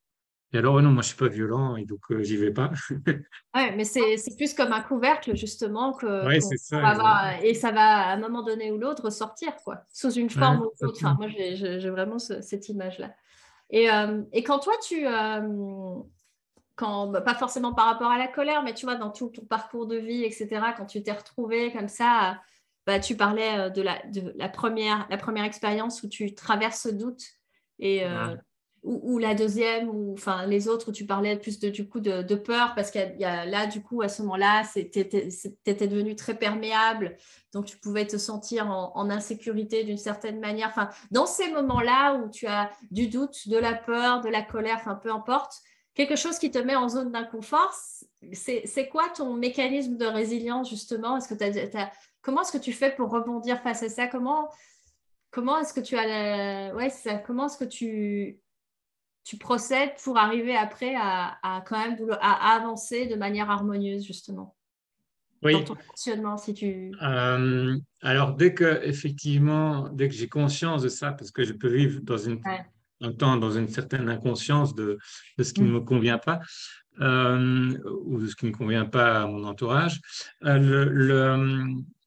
Et alors, non, moi, je suis pas violent et donc euh, j'y vais pas. Ouais, mais c'est c'est plus comme un couvercle, justement, que, Ouais, qu'on c'est qu'on ça, va exact. avoir, et ça va, à un moment donné ou l'autre, ressortir, quoi, sous une Ouais, forme ou c'est l'autre. ça. Enfin, moi, j'ai j'ai- j'ai vraiment ce- cette image-là. Et, euh, et quand toi, tu, euh, quand, bah, pas forcément par rapport à la colère, mais tu vois, dans tout ton parcours de vie, et cetera, quand tu t'es retrouvé comme ça, bah, tu parlais euh, de la, de la première, la première expérience où tu traverses ce doute, et, euh, Ouais. ou, ou la deuxième, ou enfin les autres où tu parlais plus de, du coup de, de peur, parce qu'il y a, il y a là, du coup, à ce moment-là, tu étais devenu très perméable, donc tu pouvais te sentir en, en insécurité d'une certaine manière. Enfin, dans ces moments-là où tu as du doute, de la peur, de la colère, enfin peu importe, quelque chose qui te met en zone d'inconfort, c'est, c'est quoi ton mécanisme de résilience, justement? Est-ce que t'as, t'as- comment est-ce que tu fais pour rebondir face à ça? Comment, comment est-ce que tu as la- ouais, c'est ça. Comment est-ce que tu, tu procèdes pour arriver après à, à quand même vouloir- à, à avancer de manière harmonieuse, justement, dans Oui. ton fonctionnement, si tu... Euh, alors, dès que, effectivement, dès que j'ai conscience de ça, parce que je peux vivre dans une, Ouais. un temps dans une certaine inconscience de, de ce qui ne Mm. me convient pas, euh, ou de ce qui ne convient pas à mon entourage, euh, le, le,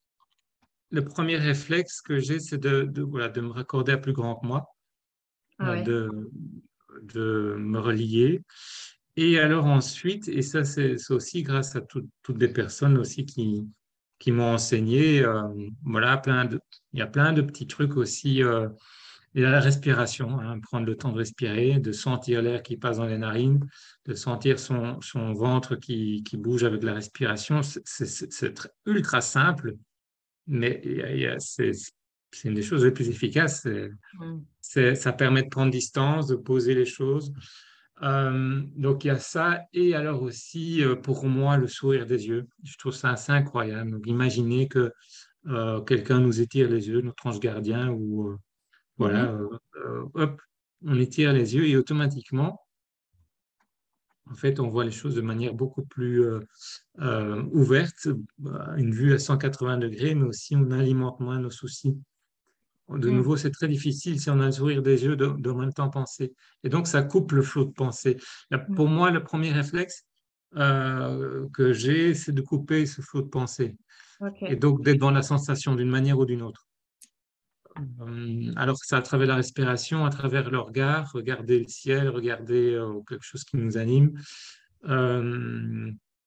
le premier réflexe que j'ai, c'est de, de, voilà, de me raccorder à plus grand que moi, Ah euh, ouais. de, de me relier. Et alors ensuite, et ça c'est c'est aussi grâce à tout- toutes des personnes aussi qui, qui m'ont enseigné, euh, voilà, plein de, il y a plein de petits trucs aussi. Euh, il y a la respiration, hein, prendre le temps de respirer, de sentir l'air qui passe dans les narines, de sentir son, son ventre qui, qui bouge avec la respiration. C'est c'est- c'est tr- ultra simple, mais il y a- il y a- c'est c'est une des choses les plus efficaces. C'est- Mm. c'est- ça permet de prendre distance, de poser les choses. Euh, donc il y a ça, et alors aussi euh, pour moi le sourire des yeux. Je trouve ça assez incroyable. Donc imaginez que euh, quelqu'un nous étire les yeux, notre ange gardien, ou euh, voilà, Mhm. euh, euh, hop, on étire les yeux et automatiquement, en fait, on voit les choses de manière beaucoup plus euh, euh, ouverte, euh, une vue à cent quatre-vingts degrés, mais aussi on alimente moins nos soucis. De Mm. nouveau, c'est très difficile si on a le sourire des yeux de, de en même temps penser. Et donc, ça coupe le flot de pensée. Là, Mm. pour moi, le premier réflexe euh, que j'ai, c'est de couper ce flot de pensée. Et Ok. donc, d'être dans la sensation d'une manière ou d'une autre. Euh, alors, c'est à travers la respiration, à travers le regard, regarder le ciel, regarder euh, quelque chose qui nous anime. Euh,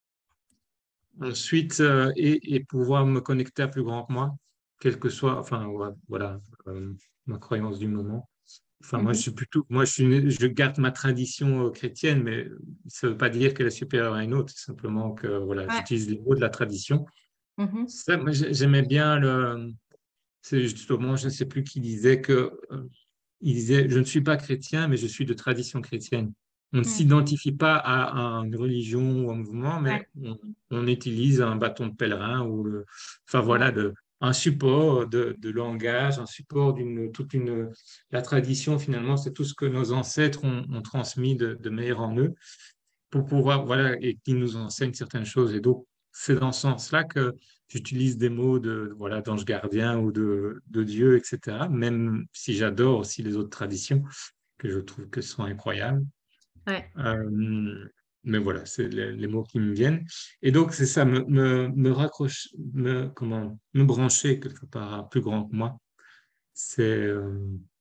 ensuite, euh, et, et pouvoir me connecter à plus grand que moi, quelle que soit, enfin, ouais, voilà, euh, ma croyance du moment. Enfin, moi, je Mhm. suis plutôt, moi, je suis, né- je garde ma tradition euh, chrétienne, mais ça ne veut pas dire qu'elle est supérieure à une autre. C'est simplement que, voilà, Ouais. j'utilise les mots de la tradition. Mhm. Ça, moi, j'ai- j'aimais bien le, c'est justement, je ne sais plus qui disait que, euh, il disait, je ne suis pas chrétien, mais je suis de tradition chrétienne. On ne Mm. s'identifie pas à, à une religion ou un mouvement, mais Ouais. on, on utilise un bâton de pèlerin ou, le- enfin Ouais. voilà, de, un support de, de langage, un support d'une toute une. La tradition, finalement, c'est tout ce que nos ancêtres ont, ont transmis de, de meilleur en eux pour pouvoir, voilà, et qui nous enseignent certaines choses. Et donc, c'est dans ce sens-là que j'utilise des mots de, voilà, d'ange gardien ou de, de Dieu, et cetera, même si j'adore aussi les autres traditions, que je trouve que sont incroyables. Ouais. Euh, mais voilà, c'est les, les mots qui me viennent. Et donc, c'est ça, me, me, me raccrocher, me, comment, me brancher quelque part à plus grand que moi. C'est, euh,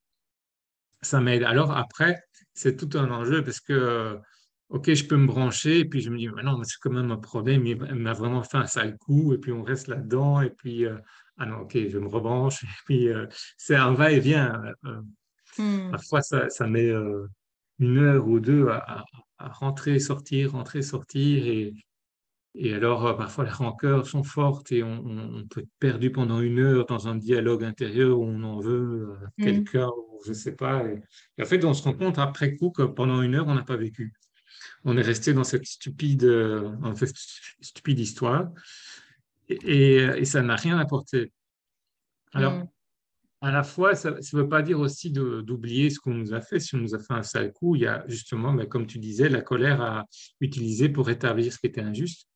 ça m'aide. Alors après, c'est tout un enjeu parce que, euh, ok, je peux me brancher et puis je me dis, mais non, mais c'est quand même un problème, il m'a vraiment fait un sale coup et puis on reste là-dedans et puis, euh, ah non, ok, je me rebranche et puis euh, c'est un va-et-vient. Euh, Mm. parfois, ça, ça met euh, une heure ou deux à, à- à rentrer, sortir, rentrer, sortir et, et alors, euh, parfois, les rancœurs sont fortes et on, on- on peut être perdu pendant une heure dans un dialogue intérieur où on en veut euh, Mm. quelqu'un, ou je ne sais pas. Et, et en fait, on se rend compte après coup que pendant une heure, on n'a pas vécu. On est resté dans cette stupide, euh, en fait, stupide histoire et, et, et ça n'a rien apporté. Mm. Alors, à la fois, ça ne veut pas dire aussi de- d'oublier ce qu'on nous a fait. Si on nous a fait un sale coup, il y a justement, mais comme tu disais, la colère à utiliser pour rétablir ce qui était injuste.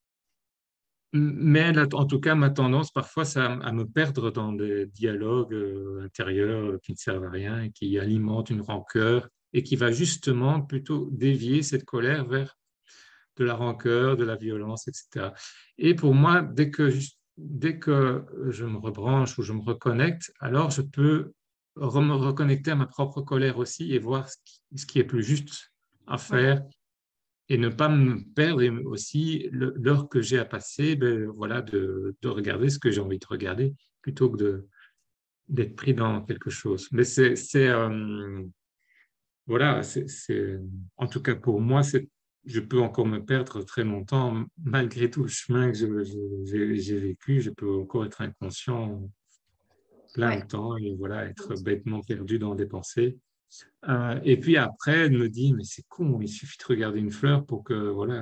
Mais là, en tout cas, ma tendance parfois, c'est à, à me perdre dans des dialogues euh, intérieurs euh, qui ne servent à rien et qui alimentent une rancœur. et qui va justement plutôt dévier cette colère vers de la rancœur, de la violence, et cetera. Et pour moi, dès que, dès que je me rebranche ou je me reconnecte, alors je peux me reconnecter à ma propre colère aussi et voir ce qui, ce qui est plus juste à Ouais. faire et ne pas me perdre. Et aussi, l'heure que j'ai à passer, ben, voilà, de, de regarder ce que j'ai envie de regarder plutôt que de, d'être pris dans quelque chose. Mais c'est, c'est euh, voilà, c'est, c'est, en tout cas pour moi, c'est, je peux encore me perdre très longtemps, malgré tout le chemin que je- je- j'ai j'ai vécu, je peux encore être inconscient plein Ouais. de temps et voilà, être bêtement perdu dans des pensées. Euh, et puis après, elle me dit, mais c'est con, il suffit de regarder une fleur pour que, voilà,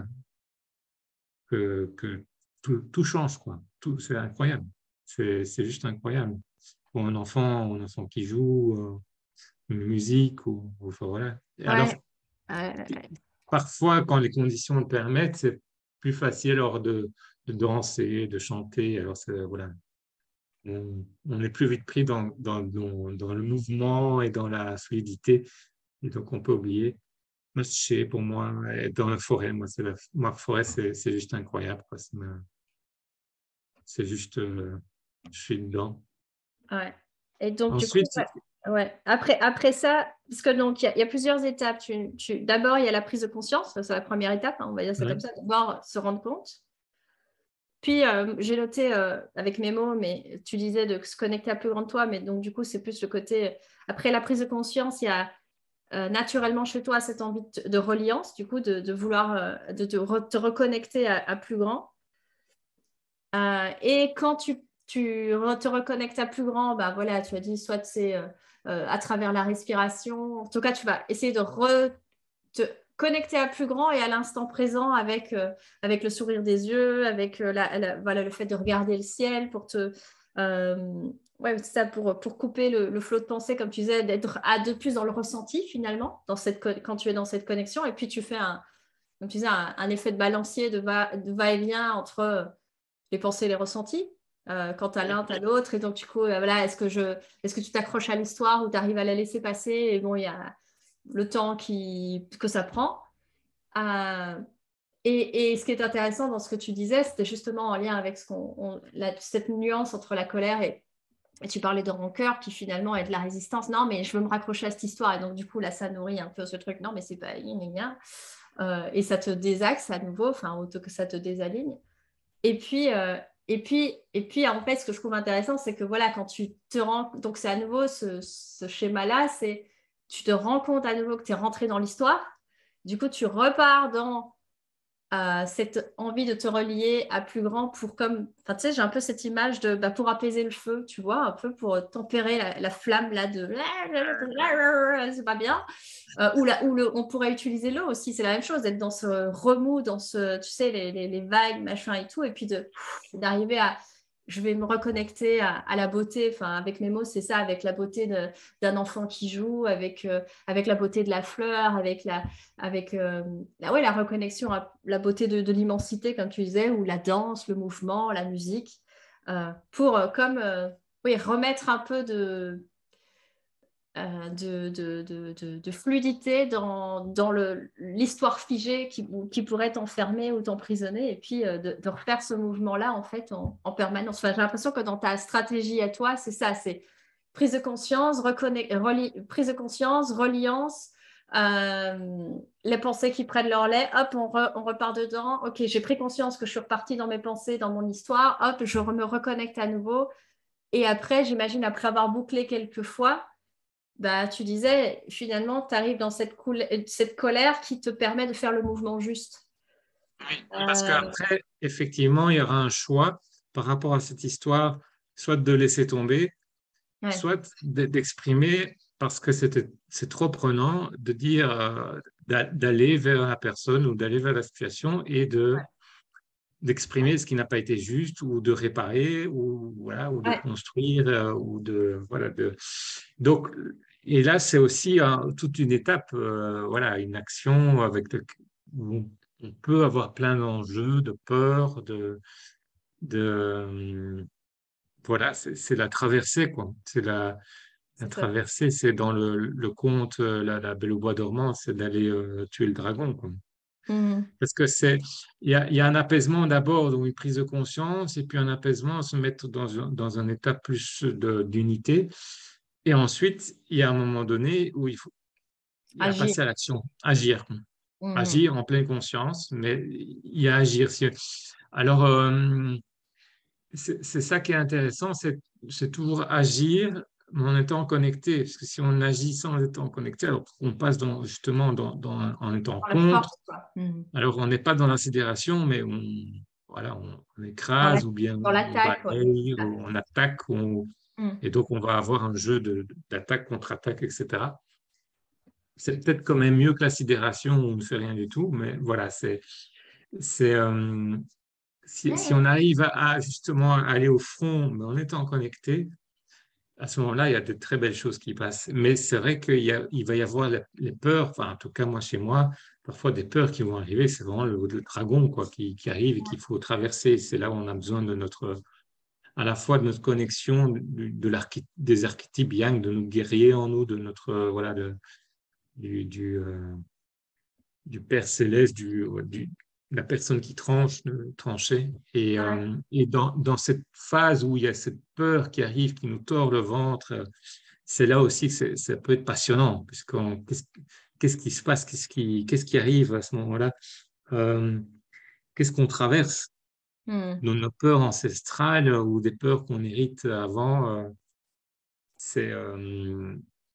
que, que tout, tout change, quoi. Tout, c'est incroyable. C'est, c'est juste incroyable. Pour un enfant, un enfant qui joue, euh, une musique, ou, ou- enfin, voilà. Et alors, Ouais. Ouais. Ouais. parfois, quand les conditions le permettent, c'est plus facile alors de, de danser, de chanter. Alors, c'est, voilà, on, on est plus vite pris dans, dans, dans, dans le mouvement et dans la fluidité. Et donc, on peut oublier. Moi, je sais, pour moi, être dans la forêt, moi, c'est la, moi, forêt, c'est, c'est juste incroyable, quoi. C'est, ma- c'est juste, euh, je suis dedans. Ouais. Et donc, du coup, Ensuite, ouais. Ouais. Après, après ça, parce que donc, il y, a il y a plusieurs étapes. Tu, tu- d'abord, il y a la prise de conscience, ça, c'est la première étape, hein, on va dire ça comme ouais, ça, d'abord se rendre compte. Puis, euh, j'ai noté euh, avec mes mots, mais tu disais de se connecter à plus grand de toi, mais donc, du coup, c'est plus le côté. Après la prise de conscience, il y a euh, naturellement chez toi cette envie de, de reliance, du coup, de, de vouloir euh, de te, re- te reconnecter à, à plus grand. Euh, et quand tu, tu re- te reconnectes à plus grand, bah voilà, tu as dit soit c'est euh, euh, à travers la respiration. En tout cas, tu vas essayer de re- te connecter à plus grand et à l'instant présent avec, euh, avec le sourire des yeux, avec euh, la, la- voilà, le fait de regarder le ciel pour te. euh, ouais, c'est ça, pour, pour couper le, le flot de pensée, comme tu disais, d'être à de plus dans le ressenti finalement, dans cette, quand tu es dans cette connexion. Et puis tu fais un, comme tu disais, un, un effet de balancier, de va, de va-et-vient entre les pensées, les ressentis. Euh, quand tu as l'un, tu as l'autre. Et donc, du coup, euh, voilà, est-ce que, je, est-ce que tu t'accroches à l'histoire ou tu arrives à la laisser passer? Et bon, il y a le temps qui, que ça prend. Euh, et, et ce qui est intéressant dans ce que tu disais, c'était justement en lien avec ce qu'on, on- la- cette nuance entre la colère et, et tu parlais de rancœur qui finalement est de la résistance. Non, mais je veux me raccrocher à cette histoire. Et donc, du coup, là, ça nourrit un peu ce truc. Non, mais c'est pas. Euh, et ça te désaxe à nouveau, enfin, autant que ça te désaligne. Et puis, euh, et puis, et puis, en fait, ce que je trouve intéressant, c'est que voilà, quand tu te rends, donc c'est à nouveau ce, ce schéma-là, c'est tu te rends compte à nouveau que tu es rentré dans l'histoire. Du coup, tu repars dans euh, cette envie de te relier à plus grand pour comme, enfin, tu sais, j'ai un peu cette image de, bah, pour apaiser le feu, tu vois, un peu pour tempérer la, la flamme là de, c'est pas bien. Euh, ou là, ou le, on pourrait utiliser l'eau aussi, c'est la même chose, d'être dans ce remous, dans ce, tu sais, les, les, les vagues, machin et tout, et puis de, d'arriver à, je vais me reconnecter à, à la beauté, enfin, avec mes mots, c'est ça, avec la beauté de, d'un enfant qui joue, avec, euh, avec la beauté de la fleur, avec la, avec euh, la, ouais, la reconnexion à la beauté de, de l'immensité, comme tu disais, ou la danse, le mouvement, la musique, euh, pour euh, comme euh, oui, remettre un peu de, euh, de, de, de, de, de fluidité dans, dans le, l'histoire figée qui, qui pourrait t'enfermer ou t'emprisonner, et puis euh, de, de refaire ce mouvement-là en fait en, en permanence. Enfin, j'ai l'impression que dans ta stratégie à toi, c'est ça, c'est prise de conscience, reconnect, reli, prise de conscience, reliance, euh, les pensées qui prennent leur lait, hop, on, re, on repart dedans. Ok, j'ai pris conscience que je suis repartie dans mes pensées, dans mon histoire, hop, je me reconnecte à nouveau. Et après, j'imagine, après avoir bouclé quelques fois, bah, tu disais, finalement, tu arrives dans cette, cette colère qui te permet de faire le mouvement juste. oui, parce Euh, qu'après, effectivement, il y aura un choix par rapport à cette histoire, soit de laisser tomber, ouais, soit d'exprimer parce que c'était, c'est trop prenant de dire, euh, d'aller vers la personne ou d'aller vers la situation et de d'exprimer ce qui n'a pas été juste ou de réparer ou voilà ou de ouais, construire euh, ou de voilà de donc et là c'est aussi euh, toute une étape euh, voilà une action avec le- où on peut avoir plein d'enjeux de peur de de voilà c'est c'est la traversée quoi c'est la La c'est ça. traversée, c'est dans le, le conte, euh, la, la Belle au bois dormant, c'est d'aller euh, tuer le dragon, quoi. Mhm. Parce que c'est, il y a, il y a un apaisement d'abord, donc une prise de conscience, et puis un apaisement, se mettre dans un, dans un état plus de- d'unité. Et ensuite, il y a un moment donné où il faut il y a Agir. passer à l'action, agir. Mhm. Agir en pleine conscience, mais il y a agir. Si- Alors, euh, c'est c'est ça qui est intéressant, c'est c'est toujours agir, mais en étant connecté. Parce que si on agit sans être connecté, alors on passe dans, justement dans, dans- en étant Dans la contre. force, quoi. Mhm. Alors, on n'est pas dans la sidération, mais on, voilà, on, on Dans la- écrase ou bien dans on l'attaque, ouais. balaye ou on attaque. on- Mhm. et donc, on va avoir un jeu de- d'attaque, contre-attaque, et cetera. C'est peut-être quand même mieux que la sidération où on ne fait rien du tout, mais voilà, c'est, c'est, euh, si, si Ouais. on arrive à, à justement aller au fond, mais en étant connecté, à ce moment-là, il y a de très belles choses qui passent. Mais c'est vrai qu'il y a, il va y avoir les, les peurs, enfin, en tout cas, moi, chez moi, parfois des peurs qui vont arriver, c'est vraiment le, le dragon, quoi, qui, qui arrive et qu'il faut traverser. C'est là où on a besoin de notre, à la fois de notre connexion, de, de l'archi- des archétypes yang, de nos guerriers en nous, de notre, euh, voilà, de, du, du, euh, du Père céleste, du, du, la personne qui tranche, de trancher. Et, Ouais. euh, et dans, dans cette phase où il y a cette peur qui arrive, qui nous tord le ventre, euh, c'est là aussi que c'est- ça peut être passionnant, puisqu'on, qu'est-ce, qu'est-ce qui se passe, qu'est-ce qui, qu'est-ce qui arrive à ce moment-là, Euh, qu'est-ce qu'on traverse, Mhm. nos, nos peurs ancestrales ou des peurs qu'on hérite avant, euh, c'est, euh,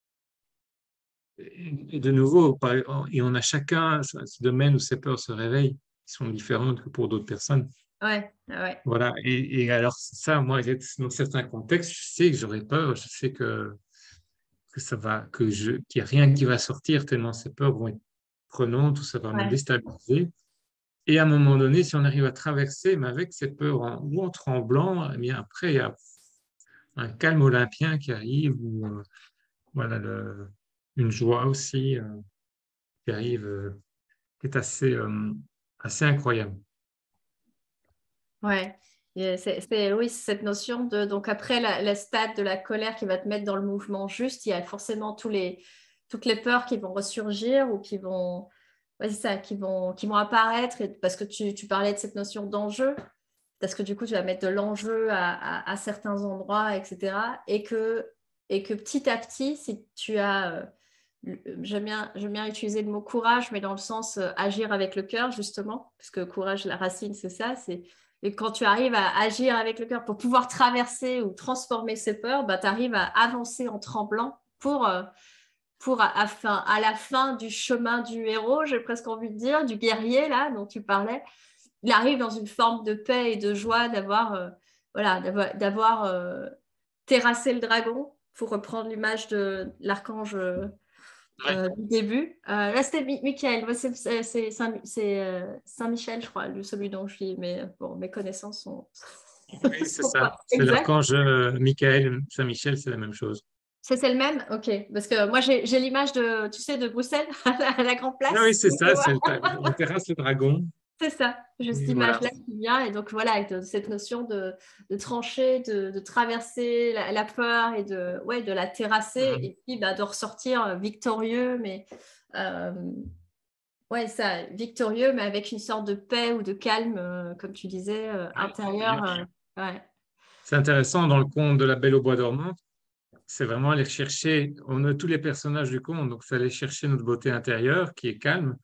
et de nouveau, par- et on a chacun ce ce domaine où ces peurs se réveillent, qui sont différentes que pour d'autres personnes. Ouais. Ouais. Voilà. Et, et alors, ça, moi, dans certains contextes, je sais que j'aurais peur, je sais que, que ça va, que je, qu'il n'y a rien qui va sortir tellement ces peurs vont être prenantes ou ça va me Ouais. déstabiliser. Et à un moment donné, si on arrive à traverser, mais avec ces peurs en, ou en tremblant, eh bien après, il y a un calme olympien qui arrive ou euh, voilà, le- une joie aussi euh, qui arrive. Euh, qui est assez, euh, assez incroyable. Ouais. Et C'est, c'est- oui, c'est cette notion de. Donc, après la, la stade de la colère qui va te mettre dans le mouvement juste, il y a forcément tous les, toutes les peurs qui vont ressurgir ou qui vont. Ouais, c'est ça, qui vont, qui vont apparaître. Et- parce que tu, tu parlais de cette notion d'enjeu, parce que du coup, tu vas mettre de l'enjeu à, à- à certains endroits, et cetera. Et que, et que petit à petit, si tu as. euh, le- J'aime bien, j'aime bien utiliser le mot courage, mais dans le sens euh, agir avec le cœur, justement, parce que courage, la racine, c'est ça. C'est et quand tu arrives à agir avec le cœur pour pouvoir traverser ou transformer ces peurs, bah, tu arrives à avancer en tremblant pour, euh, pour à, à, fin, à la fin du chemin du héros, j'ai presque envie de dire, du guerrier, là, dont tu parlais. Il arrive dans une forme de paix et de joie d'avoir euh, voilà, d'avoir, d'avoir euh, terrassé le dragon, pour reprendre l'image de l'archange Ouais. euh, du début. Euh, là, c'était Mi- Michael. Moi, c'est c'est- c'est Saint, c'est, euh, Saint-Michel, je crois, le- celui dont je lis. Mais bon, mes connaissances sont, Oui, c'est sont ça. pas C'est exactes. l'archange euh, Michael, Saint-Michel, c'est la même chose. C'est c'est le même? Ok. Parce que moi, j'ai j'ai l'image de, tu sais, de Bruxelles, à la, à la Grande Ah oui, Place. c'est ça, c'est le ta- on terrasse le dragon. C'est ça, j'ai cette Et voilà. image-là qui vient. Et donc, voilà, avec de- cette notion de, de trancher, de, de traverser la, la peur et de, ouais, de la terrasser. Mhm. Et puis, bah, de ressortir victorieux, mais euh, ouais, ça, victorieux, mais avec une sorte de paix ou de calme, euh, comme tu disais, euh, Oui. intérieur. euh, ouais, C'est intéressant dans le conte de la Belle au bois dormant, c'est vraiment aller chercher, on a tous les personnages du conte, donc c'est aller chercher notre beauté intérieure qui est calme.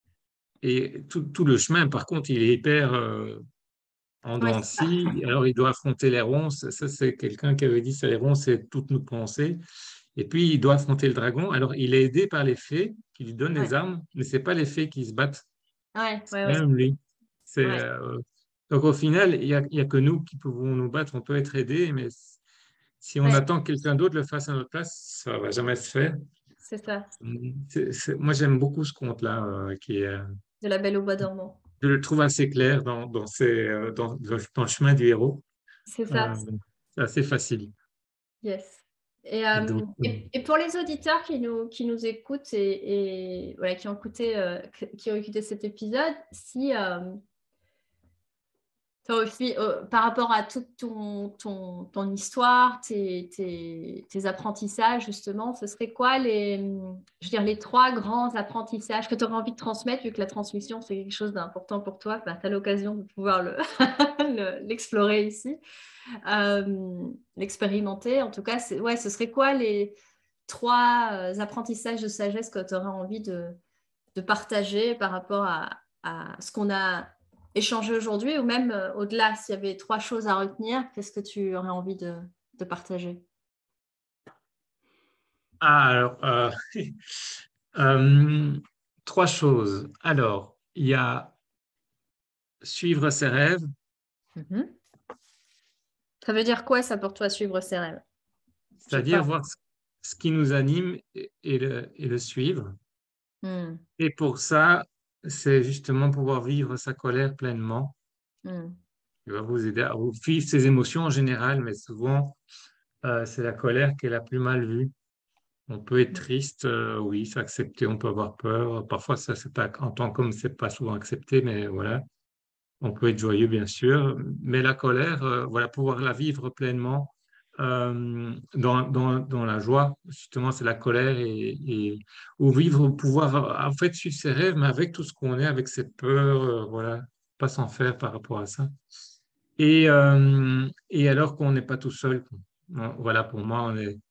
Et tout, tout le chemin, par contre, il est hyper euh, en ouais, dents de c'est ça. scie. Alors, il doit affronter les ronces. Ça, c'est quelqu'un qui avait dit ça, les ronces, c'est toutes nos pensées. Et puis, il doit affronter le dragon. Alors, il est aidé par les fées qui lui donnent Ouais, les armes, mais c'est pas les fées qui se battent, ouais, c'est ouais, ouais, même lui. C'est, ouais, euh, Donc, au final, il n'y a, il y a que nous qui pouvons nous battre. On peut être aidé, mais si on ouais, attend que quelqu'un d'autre le fasse à notre place, ça va jamais se faire. c'est ça, C'est- c'est- Moi, j'aime beaucoup ce conte-là, euh, qui est, euh, de la Belle au bois dormant. je le trouve assez clair dans, dans, ses, euh, dans, dans le chemin du héros. C'est ça, Euh, c'est assez facile. yes. Et, Et euh, donc, euh, et, et pour les auditeurs qui nous, qui nous écoutent et, et, voilà, qui ont écouté, euh, qui ont écouté cet épisode, si, euh, Toi aussi, euh, par rapport à toute ton, ton, ton histoire, tes, tes, tes apprentissages, justement, ce serait quoi les, je veux dire, les trois grands apprentissages que tu aurais envie de transmettre, vu que la transmission, c'est quelque chose d'important pour toi, bah, tu as l'occasion de pouvoir le, le- l'explorer ici, euh, l'expérimenter. En tout cas, c'est, ouais, ce serait quoi les trois euh, apprentissages de sagesse que tu aurais envie de, de partager par rapport à, à ce qu'on a échangé aujourd'hui, ou même euh, au-delà, s'il y avait trois choses à retenir, qu'est-ce que tu aurais envie de, de partager? Ah, alors, euh, euh, trois choses. Alors, il y a suivre ses rêves, Mhm. Ça veut dire quoi ça pour toi, suivre ses rêves? J'ai c'est-à-dire pas. voir ce ce qui nous anime et, et le, et le suivre. Hmm, Et pour ça, c'est justement pouvoir vivre sa colère pleinement. hmm. Il va vous aider à vous vivre ses émotions en général, mais souvent, euh, c'est la colère qui est la plus mal vue. On peut être triste, euh, oui, c'est accepté, on peut avoir peur. Parfois, ça, c'est pas, en tant qu'homme, c'est pas souvent accepté, mais voilà. On peut être joyeux, bien sûr, mais la colère, euh, voilà, pouvoir la vivre pleinement euh, dans, dans, dans la joie, justement, c'est la colère et, et ou vivre, pouvoir en fait suivre ses rêves, mais avec tout ce qu'on est, avec ses peurs, euh, voilà, pas s'en faire par rapport à ça. Et, euh, et alors qu'on n'est pas tout seul, quoi. Bon, voilà, pour moi, on est,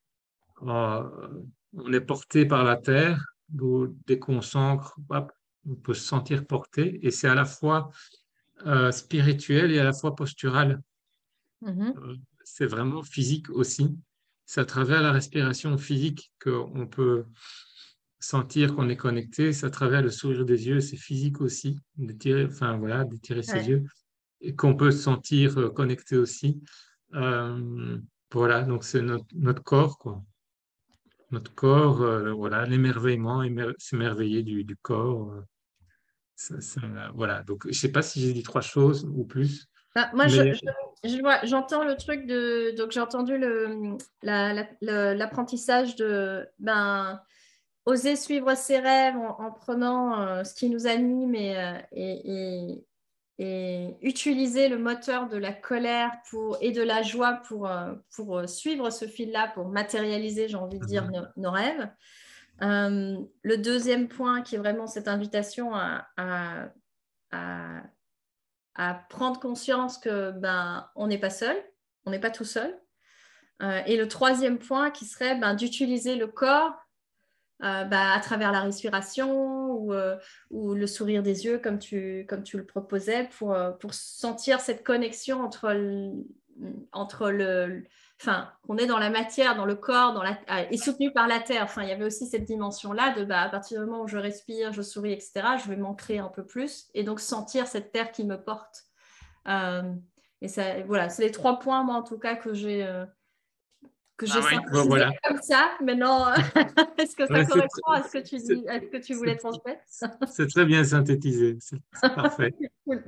euh, on est porté par la terre, d'où- dès qu'on s'ancre, hop, on peut se sentir porté, et c'est à la fois euh, spirituel et à la fois postural. Mhm. Euh, c'est vraiment physique aussi. C'est à travers la respiration physique qu'on peut sentir qu'on est connecté. C'est à travers le sourire des yeux, c'est physique aussi, d'étirer, enfin voilà, d'étirer ses Ouais. yeux, et qu'on peut se sentir euh, connecté aussi. Euh, voilà, donc c'est notre, notre corps, quoi. Notre corps, euh, voilà, l'émerveillement, émer- s'émerveiller du, du corps. euh, ça- ça- voilà, donc je ne sais pas si j'ai dit trois choses ou plus, Bah, moi, je, mais je- je vois- j'entends le truc de. Donc, j'ai entendu le, la- la- le- l'apprentissage de ben, oser suivre ses rêves en, en prenant euh, ce qui nous anime et, euh, et, et- et utiliser le moteur de la colère pour, et de la joie pour, euh, pour euh, suivre ce fil-là, pour matérialiser, j'ai envie de dire, Mhm. nos, nos rêves. Euh, le deuxième point qui est vraiment cette invitation à, à- à à prendre conscience que ben on n'est pas seul, on n'est pas tout seul. Euh, et le troisième point qui serait ben, d'utiliser le corps euh, ben, à travers la respiration ou, euh, ou, le sourire des yeux comme tu, comme tu le proposais pour, euh, pour sentir cette connexion entre le, entre le, enfin, qu'on est dans la matière, dans le corps, dans la, et soutenu par la terre. Enfin, il y avait aussi cette dimension-là de, bah, à partir du moment où je respire, je souris, et cetera, je vais m'ancrer un peu plus et donc sentir cette terre qui me porte. Euh, et ça, voilà, c'est les trois points, moi, en tout cas, que j'ai euh, que j'ai Ah oui, bon, synthétisé voilà. comme ça. Maintenant, est-ce que ça Ouais, c'est correspond à ce que tu c'est- dis, à ce que tu c'est- voulais transmettre? c'est très bien synthétisé, c'est c'est parfait. Cool.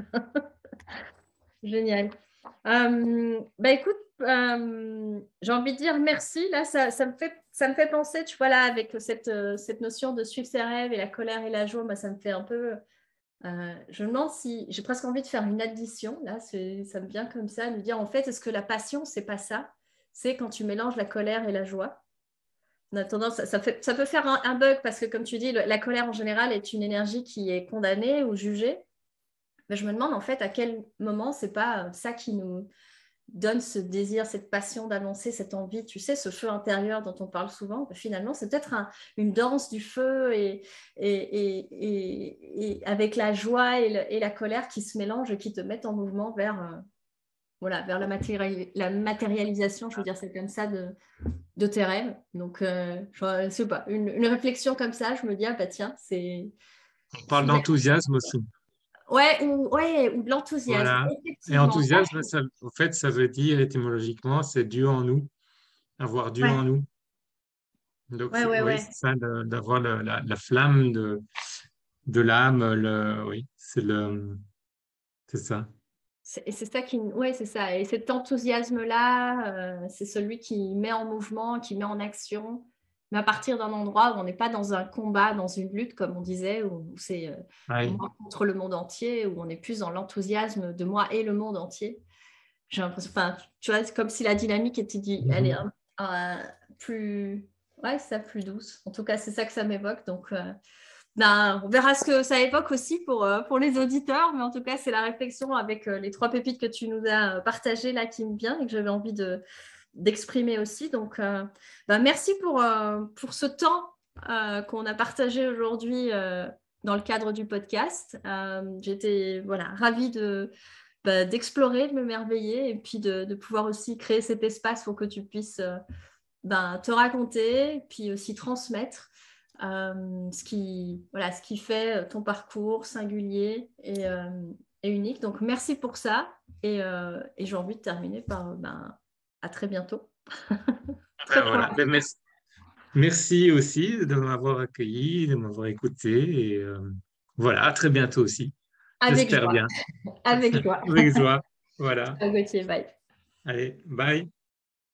Génial. Euh, bah écoute, euh, j'ai envie de dire merci. Là, ça, ça me fait, ça me fait penser, tu vois, là, avec cette, euh, cette notion de suivre ses rêves et la colère et la joie, bah, ça me fait un peu. Euh, je me demande si j'ai presque envie de faire une addition. Là, c'est, ça me vient comme ça, de me dire en fait, est-ce que la passion, c'est pas ça? C'est quand tu mélanges la colère et la joie. On a tendance, ça, ça fait, ça peut faire un, un bug parce que, comme tu dis, le- la colère en général est une énergie qui est condamnée ou jugée. Mais je me demande en fait à quel moment c'est pas euh, ça qui nous donne ce désir, cette passion d'avancer, cette envie, tu sais, ce feu intérieur dont on parle souvent. Finalement, c'est peut-être un- une danse du feu et, et, et, et- et avec la joie et, le- et la colère qui se mélangent et qui te mettent en mouvement vers, euh, voilà, vers la, matéri- la matérialisation, je veux dire, c'est comme ça, de, de tes rêves. Donc, euh, je sais pas, une, une réflexion comme ça, je me dis, ah bah tiens, c'est... On parle s'il y a- d'enthousiasme aussi. Ouais, ou, ouais, ou de l'enthousiasme, Voilà. Et effectivement. Ça, enthousiasme, ça, en fait, ça veut dire étymologiquement, c'est Dieu en nous, avoir Dieu en ouais, nous. Donc, ouais, c'est- ouais, oui, ouais. c'est ça, de- d'avoir le- la, la flamme de, de l'âme, le, oui, c'est le, c'est ça. C'est- Et c'est ça qui, ouais, c'est ça. Et cet enthousiasme-là, euh, c'est celui qui met en mouvement, qui met en action, mais à partir d'un endroit où on n'est pas dans un combat, dans une lutte, comme on disait, où c'est euh, Oui. moi contre le monde entier, où on est plus dans l'enthousiasme de moi et le monde entier. J'ai l'impression, enfin, tu vois, c'est comme si la dynamique était, dit, elle est un, un, plus, ouais, ça, plus douce. En tout cas, c'est ça que ça m'évoque. Donc, euh, ben, on verra ce que ça évoque aussi pour, euh, pour les auditeurs, mais en tout cas, c'est la réflexion avec euh, les trois pépites que tu nous as partagées là qui me vient et que j'avais envie de, d'exprimer aussi. Donc, euh, ben, merci pour, euh, pour ce temps euh, qu'on a partagé aujourd'hui euh, dans le cadre du podcast. Euh, j'étais voilà, ravie de, ben, d'explorer, de m'émerveiller et puis de, de pouvoir aussi créer cet espace pour que tu puisses euh, ben, te raconter, puis aussi transmettre. Euh, ce, qui, voilà, ce qui fait ton parcours singulier et, euh, et unique. Donc, merci pour ça. Et, euh, et j'ai envie de terminer par ben, à très bientôt. Très Ben voilà. proche. Ben, merci, merci aussi de m'avoir accueilli, de m'avoir écouté. Et euh, voilà, à très bientôt aussi. Avec J'espère joie. bien. Avec joie. Avec joie. Voilà. Ciao, Gauthier, bye. Allez, bye.